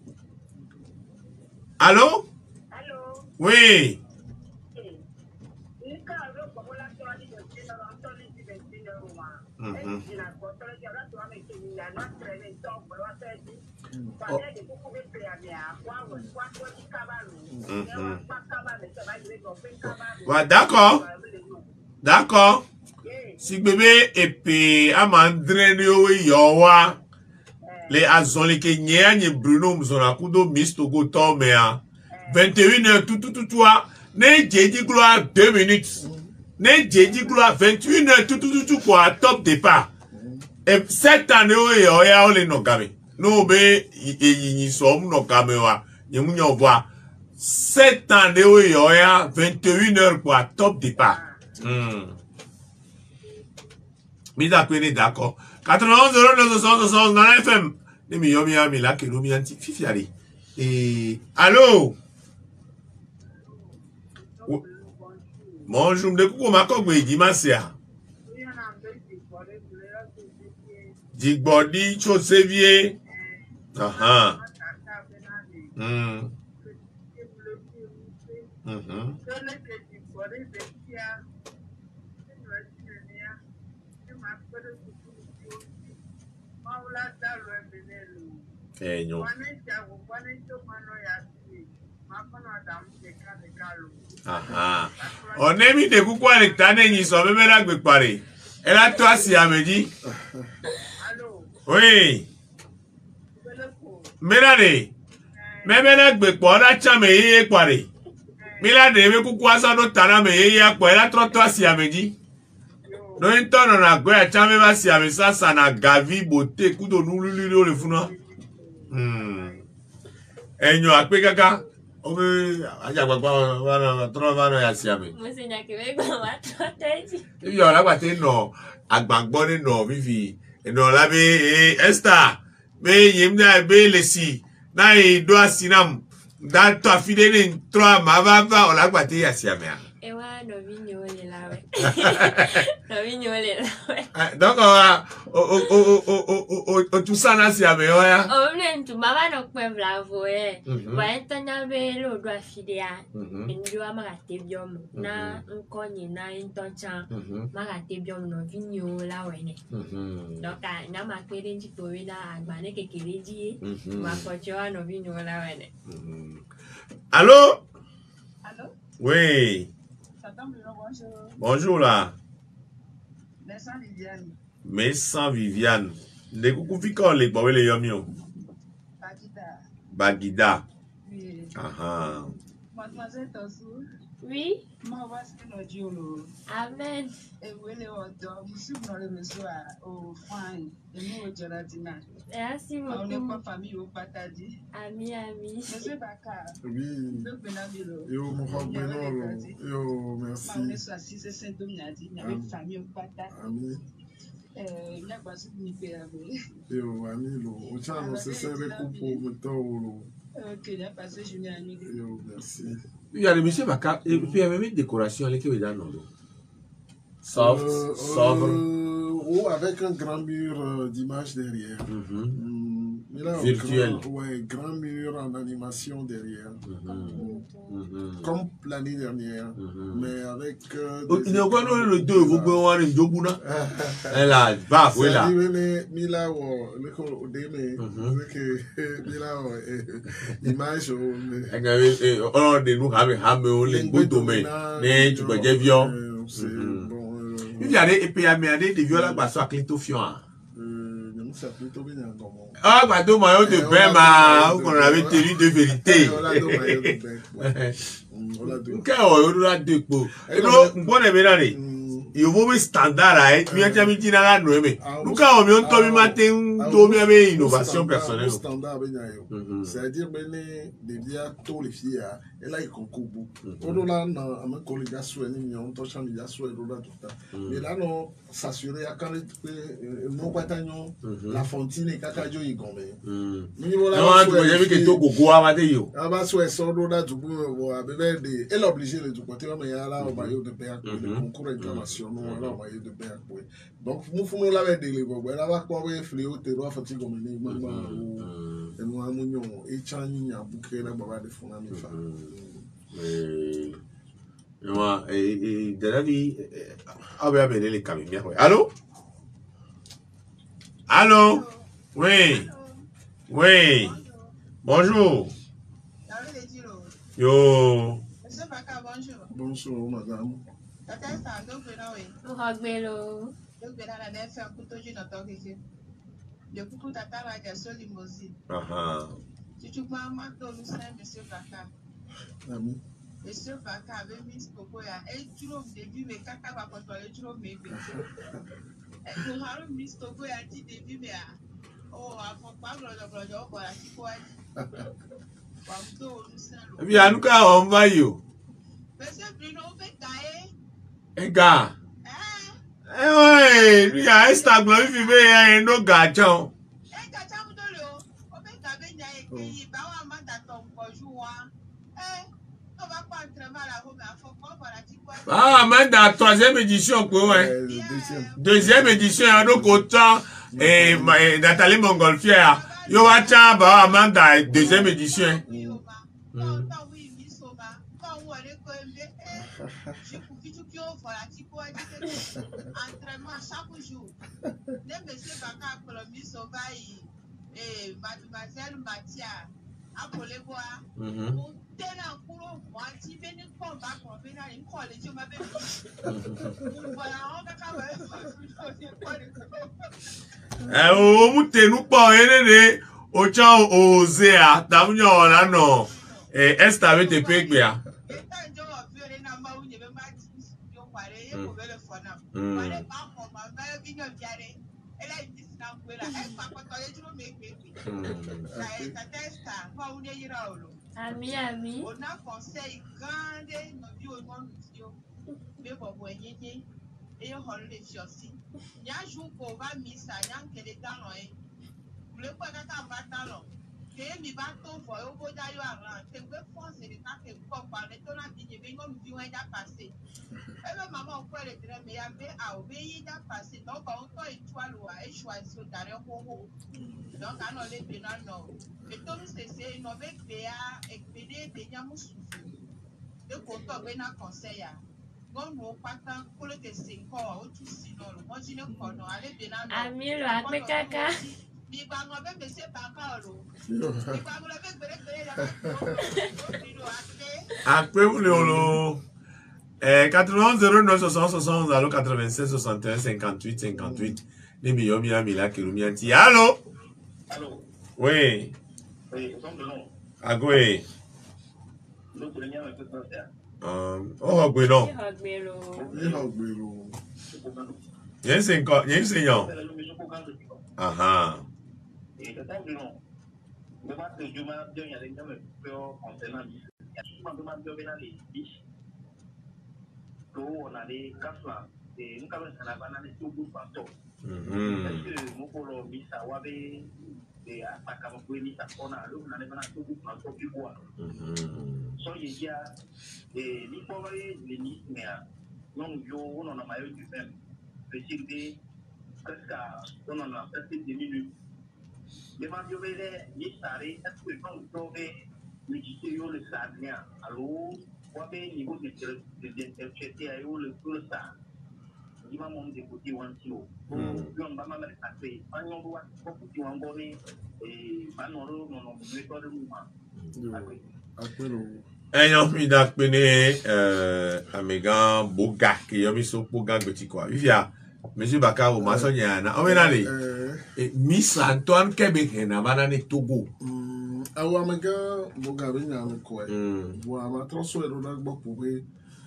Allô? Allô? Oui. Mm-hmm. Mm-hmm. Ouais, d'accord. D'accord. Si bébé et puis amandre ne yowa les azonli ke nyanye Bruno mzona kudo misto go tomea vingt et une heures tout tout tout toi ne jeji gloire deux minutes ne jeji gloire vingt et une heures tout tout tout quoi top départ et cette année o ya o le no game no be e yin so mu no game wa yemu nyo voix cette année o ya vingt et une heures quoi top départ. Hmm. Mis à peine d'accord. quatre-vingt-onze zéro neuf soixante dans la F M. Ne mi yomi ami la ke no mi anti fifiari. Et allô? Bonjour, de coucou ma kogwe di masia. Digbodi Chosevier. Aha. Hmm. Mhm. Eh non. Aha. On est mis de coucou avec ta neni so bébé la gbe pare. Elle a toi si amedi. Allô? Oui. Melade. Meme la gbe po la chame ye pare. Melade me coucou asa no tana me ye ya po elle a trop toi si amedi. No intono na gbe a chame ba si amesa sana gavi bote kudo nululu le funa. Hmm. Enyo akpe kaka. Obe aja gbagba wana tro wana ya si ame. Mo se nya ke be gba wa to teji. If you are like no agbagbo ni no vivi no la be Esther be yimda be lesi na e do asinam da to afide ni tro ma va va o la gbate ya si ame. E wa no vi nyo le la we. No vi nyo le la we. Donc o o o o o o tu sana si ame o ya. O mne ntu mama no kwe bravo e. Wa entanya be lo do afide a. Ndio ama te biom na nkonye na intoncha. Ma te biom no vi nyo la we ne. Donc na ma kwere nji to we na agba ne kekere ji. Ma ko cho no vi nyo la we ne. Allô? Allô? Oui. Bonjour. Bonjour là. Merci Viviane. Messan Viviane. De coucou fiko le bowe le yomio. Bagida. Bagida. Oui. Aha. Mademoiselle Tossou. Oui. Moi, on va se faire nos Amen. Et vous allez au dos. Vous suivez dans le monsieur au fine. Et nous au Jonathan. Merci beaucoup. On n'est pas famille au patadi. Ami, ami. Monsieur Bakar. Oui. Donc, Benamilo. Yo, mon frère Benolo. Yo, merci. On est sur six et cinq dominati. Il y avait une famille au patadi. Ami. Il n'y a pas de nipe. Yo, ami, lo. O chano se se recoupe au temps. Ok, il y a passé Julien ami. Yo, merci. Il y a le monsieur Baka, et puis il y a même une décoration avec les gens. Soft, sobre. Ou avec un grand mur d'images derrière. virtuel. Grand, ouais, grand mur en animation derrière. Mhm. Mhm. Comme l'année dernière, Mhm. mais avec. Euh, Il y a quoi le deux, vous pouvez voir une jobuna. Elle a baf, oui là. Mila ou le co deme, que Mila ou image ou. On de nous have have only good domain. Ne tu peux dire viol. C'est bon. Il y a des et puis il y a des des viols là sur Clitofion. Non, ça plutôt bien comment. Ah, bah do maillot de bain ma, on avait tenu de vérité. On a do maillot de bain. On l'a do. Qu'est-ce qu'on a de quoi? Et donc, bon est bien allé. Il faut un standard là, et puis tu as mis dans la noix mais. Nous quand on vient tomber matin, tomber avec innovation personnelle. Standard ben c'est-à-dire ben des dia tous les filles et là ils concourent beaucoup. On là na am collègue souhait ni on touche en dia souhait là tout ça. Mais là non s'assurer à quand mon bataillon la fontine et kakajo y gombe. Mais voilà. Non, tu vois que to gogo amade yo. Ah bah souhait so là tout pour bébé de elle obligé de tout côté mais là on va y de payer le concours international. Non, moyen de paix. Donc, nous faisons la veille de l'époque. Là, on va quoi fléau, terroir, fatigue, comme une maman, et nous avons et Chani a bouqué la baba de fond à mes femmes. Moi, et de la vie, ah ben, ben, les caméras. Allô? Allô? Oui. Oui. Bonjour. Yo. Bonjour, madame. Rogbelo. De coucou tata la question limousine. Ah Si tu prends ma tome saint monsieur Baka. Ami. Monsieur Baka avait mis coco ya et tu l'as début mais kaka va contrôler tu l'as mis. Et pour avoir mis coco ya dit début mais oh avant pas le le le voilà c'est quoi. Et puis à nous quand on va yo. Monsieur Bruno fait gaé. Eh gars. Eh ouais, lui a Instagram il fait un no gachon. Eh gachon vous donne le. On fait gaber nya et qui ba wa manda ton bonjour. Eh, on va pas entrer mal à home à faut pas voilà tu quoi. Ah, mais dans la troisième édition quoi ouais. Deuxième édition donc autant et Nathalie Montgolfière. Yo wa cha ba Amanda deuxième édition. Entraînement chaque jour. Les messieurs Baka Colombie Sauvaille et mademoiselle Mathia appelé voir. Pour tenir un courant, moi, si venez combat pour venir à une collège, je m'appelle. Voilà, on va faire. Eh, on mute nous pas, eh, au chan osé à, d'ailleurs, on a non. Eh, est-ce avec des péques bien? Ami, ami. On a conseil grand nos vies au monde mais bon, bon, yé, et on les aussi. Il y a un jour qu'on va mettre ça, il y a un qui est dans l'oeil. Vous le pouvez pas battre que mi ba to fo o bo da yo aran te gbe force ni ka ke ko pa le to na bi je be ngom bi wen da passer e be mama o ko le dire me ya be a o be yi da passer donc on to étoile wa e choisir dare ho ho donc ano le be na no e to mi se se no be be a e be de de nya musu de ko to be na conseil ya gon mo pata ko le ke se ko o tu si no lo mo ji ne ko no ale be na no ami lo agbe kaka. Après, vous le quatre-vingt-onze zéro neuf soixante soixante allo quatre-vingt-seize soixante et un cinquante-huit cinquante-huit. Les millions mi amila qui nous ti. Allô? Allô? Oui. Oui, au de nom. Ah oui. Nous pour les un peu de faire. Oh, oui, non. Il y a un cinquante, il y a un cinquante. Ah ah. Et le temps de nom. Le matin, je m'en donne, il y a des gens qui peuvent concernant les biches. Il y a souvent des gens qui ont les biches. On a des casses et nous avons un banane tout bout de panto. Parce que nous pouvons mis ça ou avec des attaques à vous mis ça on a l'eau, on a des bananes tout bout de panto du bois. So il y a et les pauvres les nids mais non yo on en a maillot du même. Le cycle presque on en a presque dix minutes. Memang dia boleh ni sari, tapi kalau tu be mesti yo le sarnya. Alu, wabe ni bu de de de chete ayo le kursa. Ima mom de puti wan tio. Yo mbama me ate. Anyo bu wa ko puti wan bo ni eh manoro no no me ko de muma. Akpelo. Ayant mi dak pene euh amegan boga ki yo mi so boga gbeti kwa. Vivia Monsieur Baka o masonya na. O menani. Eh Miss Antoine Québec na banane Togo. Mm awa mega boga binya me ko. Mm. Wa ma troso ero na gbo po pe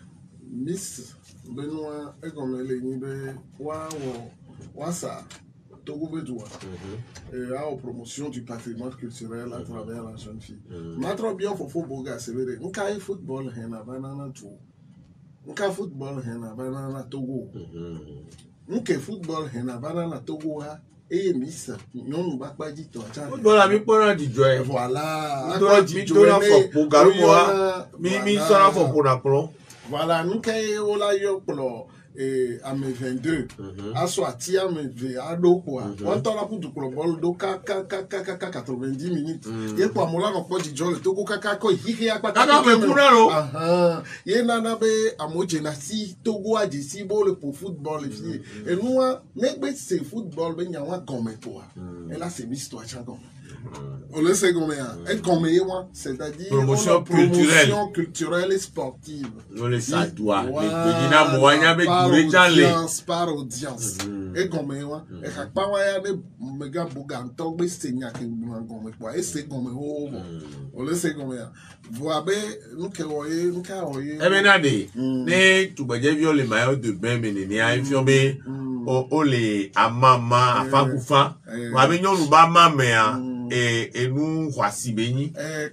Miss Benoit e ko mele ni be wa wo wa sa Togo Bedoua. Et à la promotion du patrimoine culturel à travers la jeune fille. Ma trop bien fofo boga c'est vrai. On kai football hena banana tout. On kai football hena banana Togo. On kai football hena banana Togo ha et Miss non ba pa di to cha. Football ami pona di joy. Voilà. To di to na fo boga mo mi mi so na fo pona pro. Voilà, nous kai ola yo pro et à mes vingt-deux à sorti à mes vingt quoi on t'en a pour du club do ka ka ka ka ka quatre-vingt-dix minutes et quoi moi là non pas du jol to ko ka ka ko hiki ya kwa ka me kuna ro ah et nana be amoje na si Togo a di si bo le pour football et nous mais ben c'est football ben ya wa comme toi et là c'est l'histoire changon. On le sait combien. Et combien, c'est-à-dire promotion, promotion culturelle. culturelle et sportive. On le sait, toi. Voilà, par audience, par audience. Et combien, et chaque fois, il y a des méga bougantos, mais c'est n'y a que vous et c'est combien. On le sait combien. Voilà, nous qui voyons, nous qui voyons. Eh bien, Nade, ne tu vas dire le maillot de bain, mais ne n'y a pas o o le amama afakoufa wa be nyonu ba mame a e enu hwasi benyi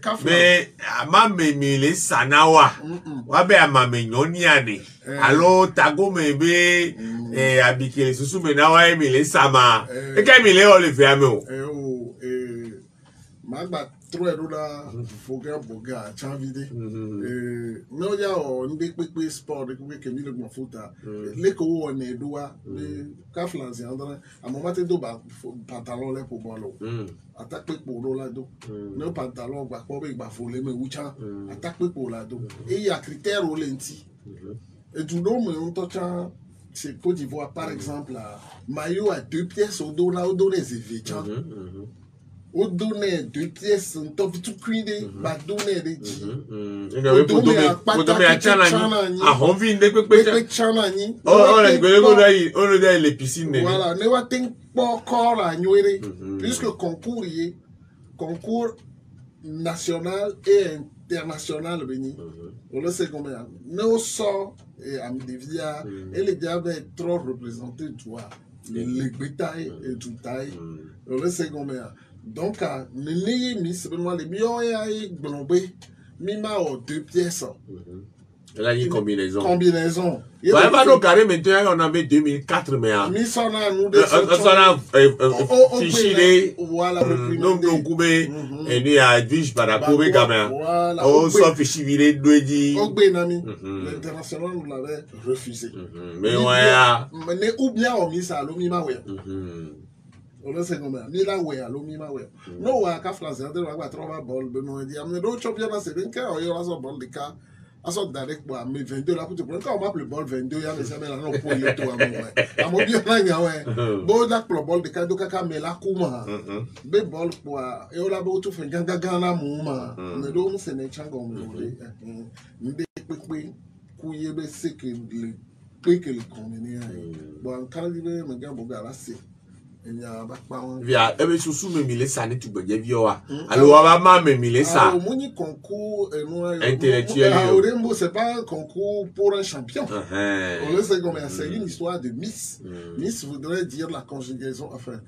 be amame mi le sanawa wa be amame nyoni ade alo tago me be e abikele susu me na wa mi le sama e ka mi le o le fe ame o e o e magba tro erola foga boga chavide e no ya o ndi pepe sport ke ke mi le mo futa le ko wo ne doa le ka flanse andra amomate do ba pantalon le pour bolo attaque pe pour la do no pantalon gba ko be gba fo le me wucha attaque pe pour la do et il y a critère o lenti et tout le monde on tocha c'est Côte d'Ivoire par exemple maillot à deux pièces au dos là au dos les événements o donné deux pièces on t'a vu tout cuire ba donné des ji o donné o donné a chana a honvi de pepe chana ni o o le gole go dai o le dai les piscines voilà ne wa ten encore à ñoire puisque concours y concours national et international beni on le sait combien no so et am devia et les diables trop représentés toi les bétail et tout taille on le sait combien. Donc, le nez mis c'est vraiment les mieux et globé mima aux deux pièces. Là, il y a une combinaison. Combinaison. Ouais, bah, donc, carré, maintenant, on avait deux mille quatre, mais. Mi son a nous de. On a fichilé. Voilà, non, non, coupé. Et nous, à Duche, par la coupé, quand même. Voilà. On s'en fichilé, deux dix. Ogbe, Nami. L'international nous l'avait refusé. Mais ouais. Mais ou bien, on mis ça à l'omima, ouais. On le sait comment. Mais là, ouais, à l'omima, ouais. Non, ouais, à France, on va trouver bol, Benoît dit, mais d'autres champions, c'est bien qu'il y a un bol de cas. À sorte d'arrêt pour mes vingt-deux là pour te prendre quand on m'appelle bol vingt-deux il y a mes amis là non pour y tout à moi à mon bien là ouais bon là pour le bol de cadeau kaka mais là comment be bol pour et on a beau tout fait ganga gana mouma mais donc c'est n'est chango mais ndé pépé couiller be c'est que le peu que le convenir bon quand il veut me gars boga là c'est via ebe susu me mile sa ne tu gbeje vioa alors on va ma me mile sa au moni concours intellectuel au Rembo c'est pas un concours pour un champion on le sait comment c'est une histoire de Miss Miss voudrait dire la conjugaison enfin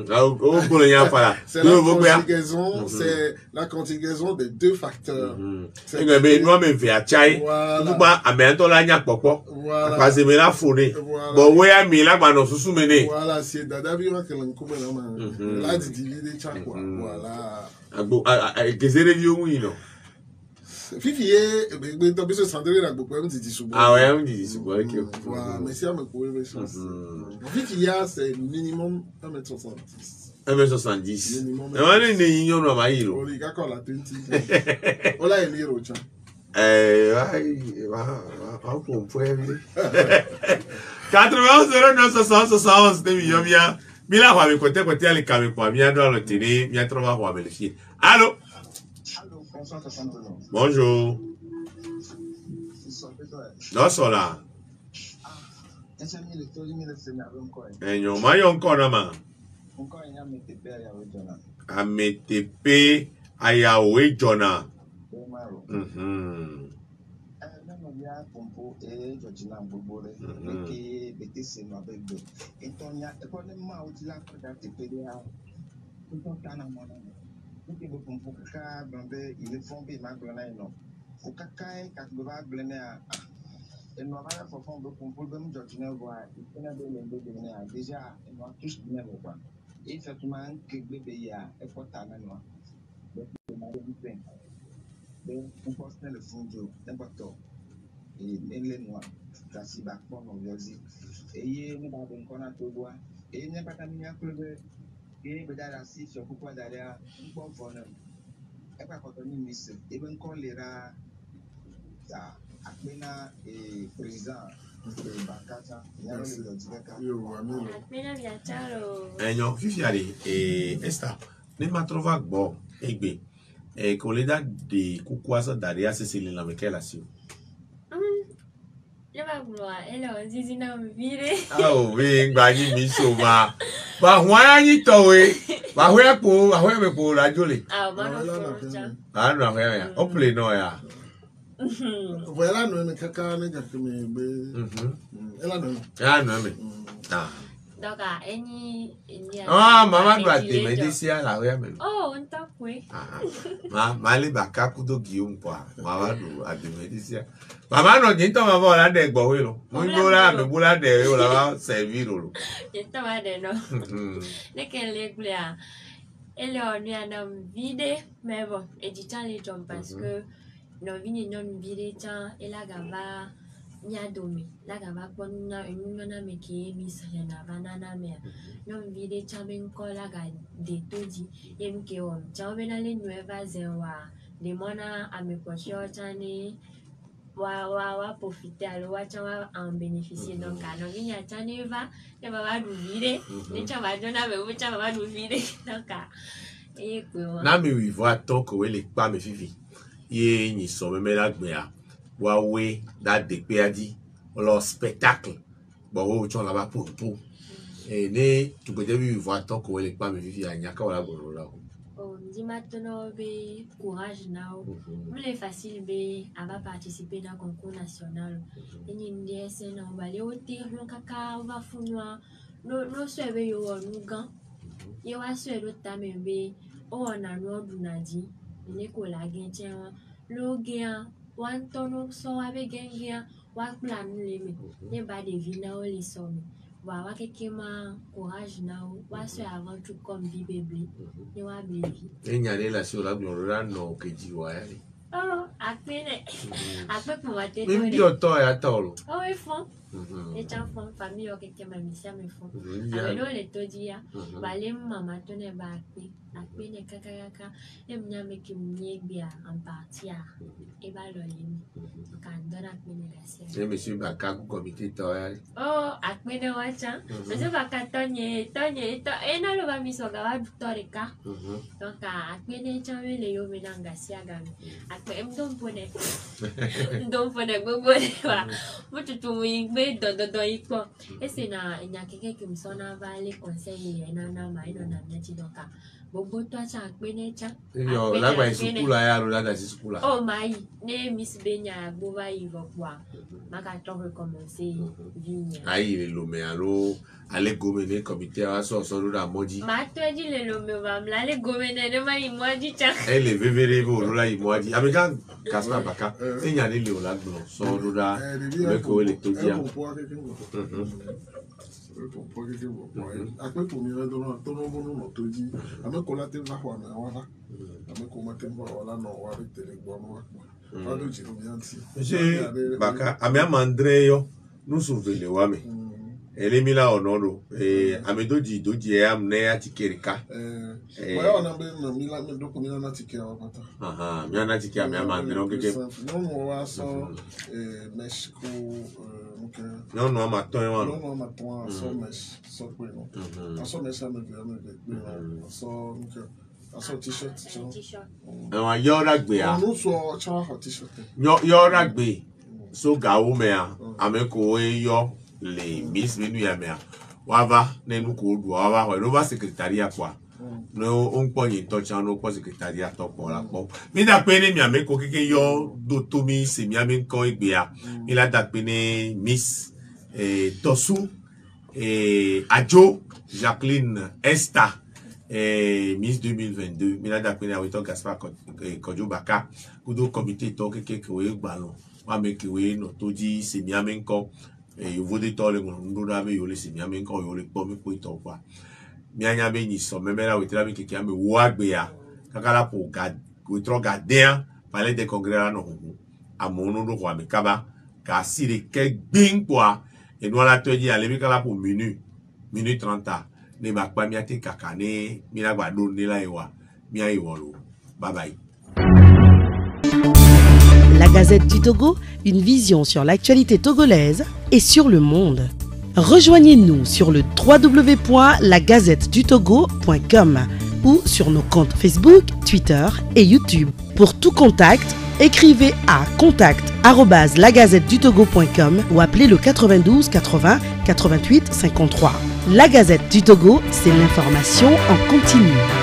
c'est la conjugaison c'est la conjugaison des deux facteurs c'est que ben moi me via chai tout ba amento la nya popo parce que me la fourné bon ouais a mi la ba no susu me ne voilà c'est dada que l'on là dit diviser chaque quoi voilà agbo gezere vi ohun ino fifi e be to bi so sandere la gbogbo mi ti subo ah ouais mi ti subo OK voilà mais si am ko we chance fifi ya c'est minimum un mètre soixante-dix un mètre soixante-dix. Minimum. Et on est né ignon no maïro. On est encore la tente. On l'a élire au chan. Eh, ouais, on peut faire quatre-vingt-onze zéro neuf soixante soixante de millions bien. Mila wa me côté côté ali kame kwa mi ado lo tini mi atrova wa me le fie. Allô? Allô, François Cassandre. Bonjour. Non sola. Ese mi le tori mi le se na ronko e. Enyo ma yo nko na ma. Nko e ya me te pe ya we jona. Ametepe ayawe jona. E maro. Mhm. Eh na no ya pompo e jojina gbogbo re. Ke bete se no abegbe. Itonya e ko le ma o ti la koda te pe ya. Nko ta na mo na. Nko bo pompo ka bambe ile fon be ma gbo na ino. O kakai ka gbo ba gbo na et nous avons fait fond de contrôle de nous judger voir il faut na de l'ende de na déjà nous avons tous bien voir et effectivement que bébé ya est porta na nous donc on a dit bien donc on pense le fond de n'importe et les noirs ça si bas pour nous yosi et y nous va donc on a tout voir et n'est pas terminé à club et be dara si sur pourquoi derrière un bon fond et pas quand on y miss et ben qu'on lira ça Akpena est président de Bakata. Akpena viacharo. Enyo fifi ali e esta ne matrova gbo egbe e koleda de kukwasa daria sesili na mekela sio. Mm. Je va vouloir elle on dit na mvire. Ah o we ngba yi mi so ma. Ba hwan yi to we. Ba hwe po, ba hwe me po la jole. Ah, ma no cha. Ah no hwe ya. O play no ya. Voilà, nous sommes caca, nous sommes elle a nous. Ah non mais. Ah. Donc à any any. Ah maman doit te me disi ala we me. Oh, on t'a fait. Ah. Ma mali baka kudo giun kwa. Mama do ade me disi. Mama no jinto ma bo la de gbo we lo. Mo ngo la me bu la de o la ba servir lo. Jinto ma de no. Ne ken le glia. Elle on lui a nom vide mais bon, et du temps les gens parce que no vini non vide temps et la gava nya domi la gava ponna une na me ki mi sa na banana me non vide temps ben ko la ga de toji e mi ke on temps ben ale nueva zewa de mona a me pocho tani wa wa wa profiter alors wa temps en bénéficier donc à no vini a tani va ne va va du vide ne temps va dona me va temps va du vide donc et quoi na mi wi voit ton ko we le pa me fifi. Ye ni so me la gbe a wa we da de pe adi lo spectacle bo wo chon la ba po po e ne tu ko debi voir ton ko le pa me vivi anya ka wala goro la oh dit maintenant be courage now mais facile be ava participer dans concours national et ni ndese na ba le oti no kaka va funwa no no so be yo nu gan ye wa so do ta me be o na no du na di ne ko la gen chen lo gen wan tono so ave gen gen wa plan le me ne ba de vina o li so me wa wa keke ma courage na wa so avant tout comme bi bébé ne wa baby e nya le la sur la glora no ke ji wa ya oh akpene akpe pour wa te mi bi o to ya to lo oh e fond les enfants famille o keke ma mi sia me fond ale lo le to dia ba le mama to ne ba akpe akpe ne kaka kaka e mnya me ki mnie bia en partie e ba lo le ka ndora akpe ne la sia e monsieur baka ku comité to ya oh akpe ne wa cha monsieur baka tonye tonye to e na lo ba mi so ga wa docteur ka donc akpe ne cha me le yo me na ngasia ga akpe em don pone don pone gogo wa mutu tu mu do do do iko ese na nya keke ki msona va le conseil na na ma ino na meti doka bobo to cha akpe ne cha yo la gba isukula ya ro la da isukula oh mai ne miss benya gbo va ivo kwa maka to recommencer vigne ayi le lo me alo ale gome ne comité wa so so do da moji ma to di le lo me va mla le gome ne ne ma i moji cha e le vevere bo lo la i moji american kasna baka e nya le lo la gbo so do da me ko le to dia Akpe pour mi redono tono bono no toji ame ko la te va ho na wala ame ko ma te va wala no wa re tele gbo no wa do ji no mi anti monsieur baka ame amandre yo nu surveiller wa me Elimila onodo. Eh, amedoji doji e amne atikerika. Eh, waya ona be na mila me doko mila na tike wa pata. Aha, mi ana tike mi ama ndiro keke. No no wa so eh Mexico okay. No no ama ton wa. No no ama ton so mesh so pe no. Aso mesh am be am be. So okay. Aso t-shirt so. T-shirt. E wa yo ragbe a. No so cha t-shirt. Yo yo ragbe. So gawo me a. Ameko e yo le miss menu ya me a. Wava nenu ko du wava we no va secretariat kwa. No on po yin touch no po secretariat to po la po. Mi da pe ni mi ameko keke yo do to mi se mi amenko igbe a. Mi la da pe ni miss eh Tosu eh Ajo Jacqueline Esta eh Miss deux mille vingt-deux. Mi la da pe ni Aweton Gaspard Kodjo Baka. Kudo comité to keke ko e gba lo. Wa me ke we no to ji se mi amenko et vous dites tout le monde nous avons eu les signes mais quand on les pommes pour y tomber mianya be ni so même là où tu l'as qui a me wagbeya kakala pour garder pour trop garder parler des congrès là non à mon nom roi me kaba ka si les quel bing quoi et nous la te dit aller kala pour minute minute trente ne ba pa miate kakane mi la gba do ni la ewa mi a iwolo bye bye. La Gazette du Togo, une vision sur l'actualité togolaise et sur le monde. Rejoignez-nous sur le w w w point la gazette du togo point com ou sur nos comptes Facebook, Twitter et YouTube. Pour tout contact, écrivez à contact arobase la gazette du togo point com ou appelez le quatre-vingt-douze quatre-vingts quatre-vingt-huit cinquante-trois. La Gazette du Togo, c'est l'information en continu.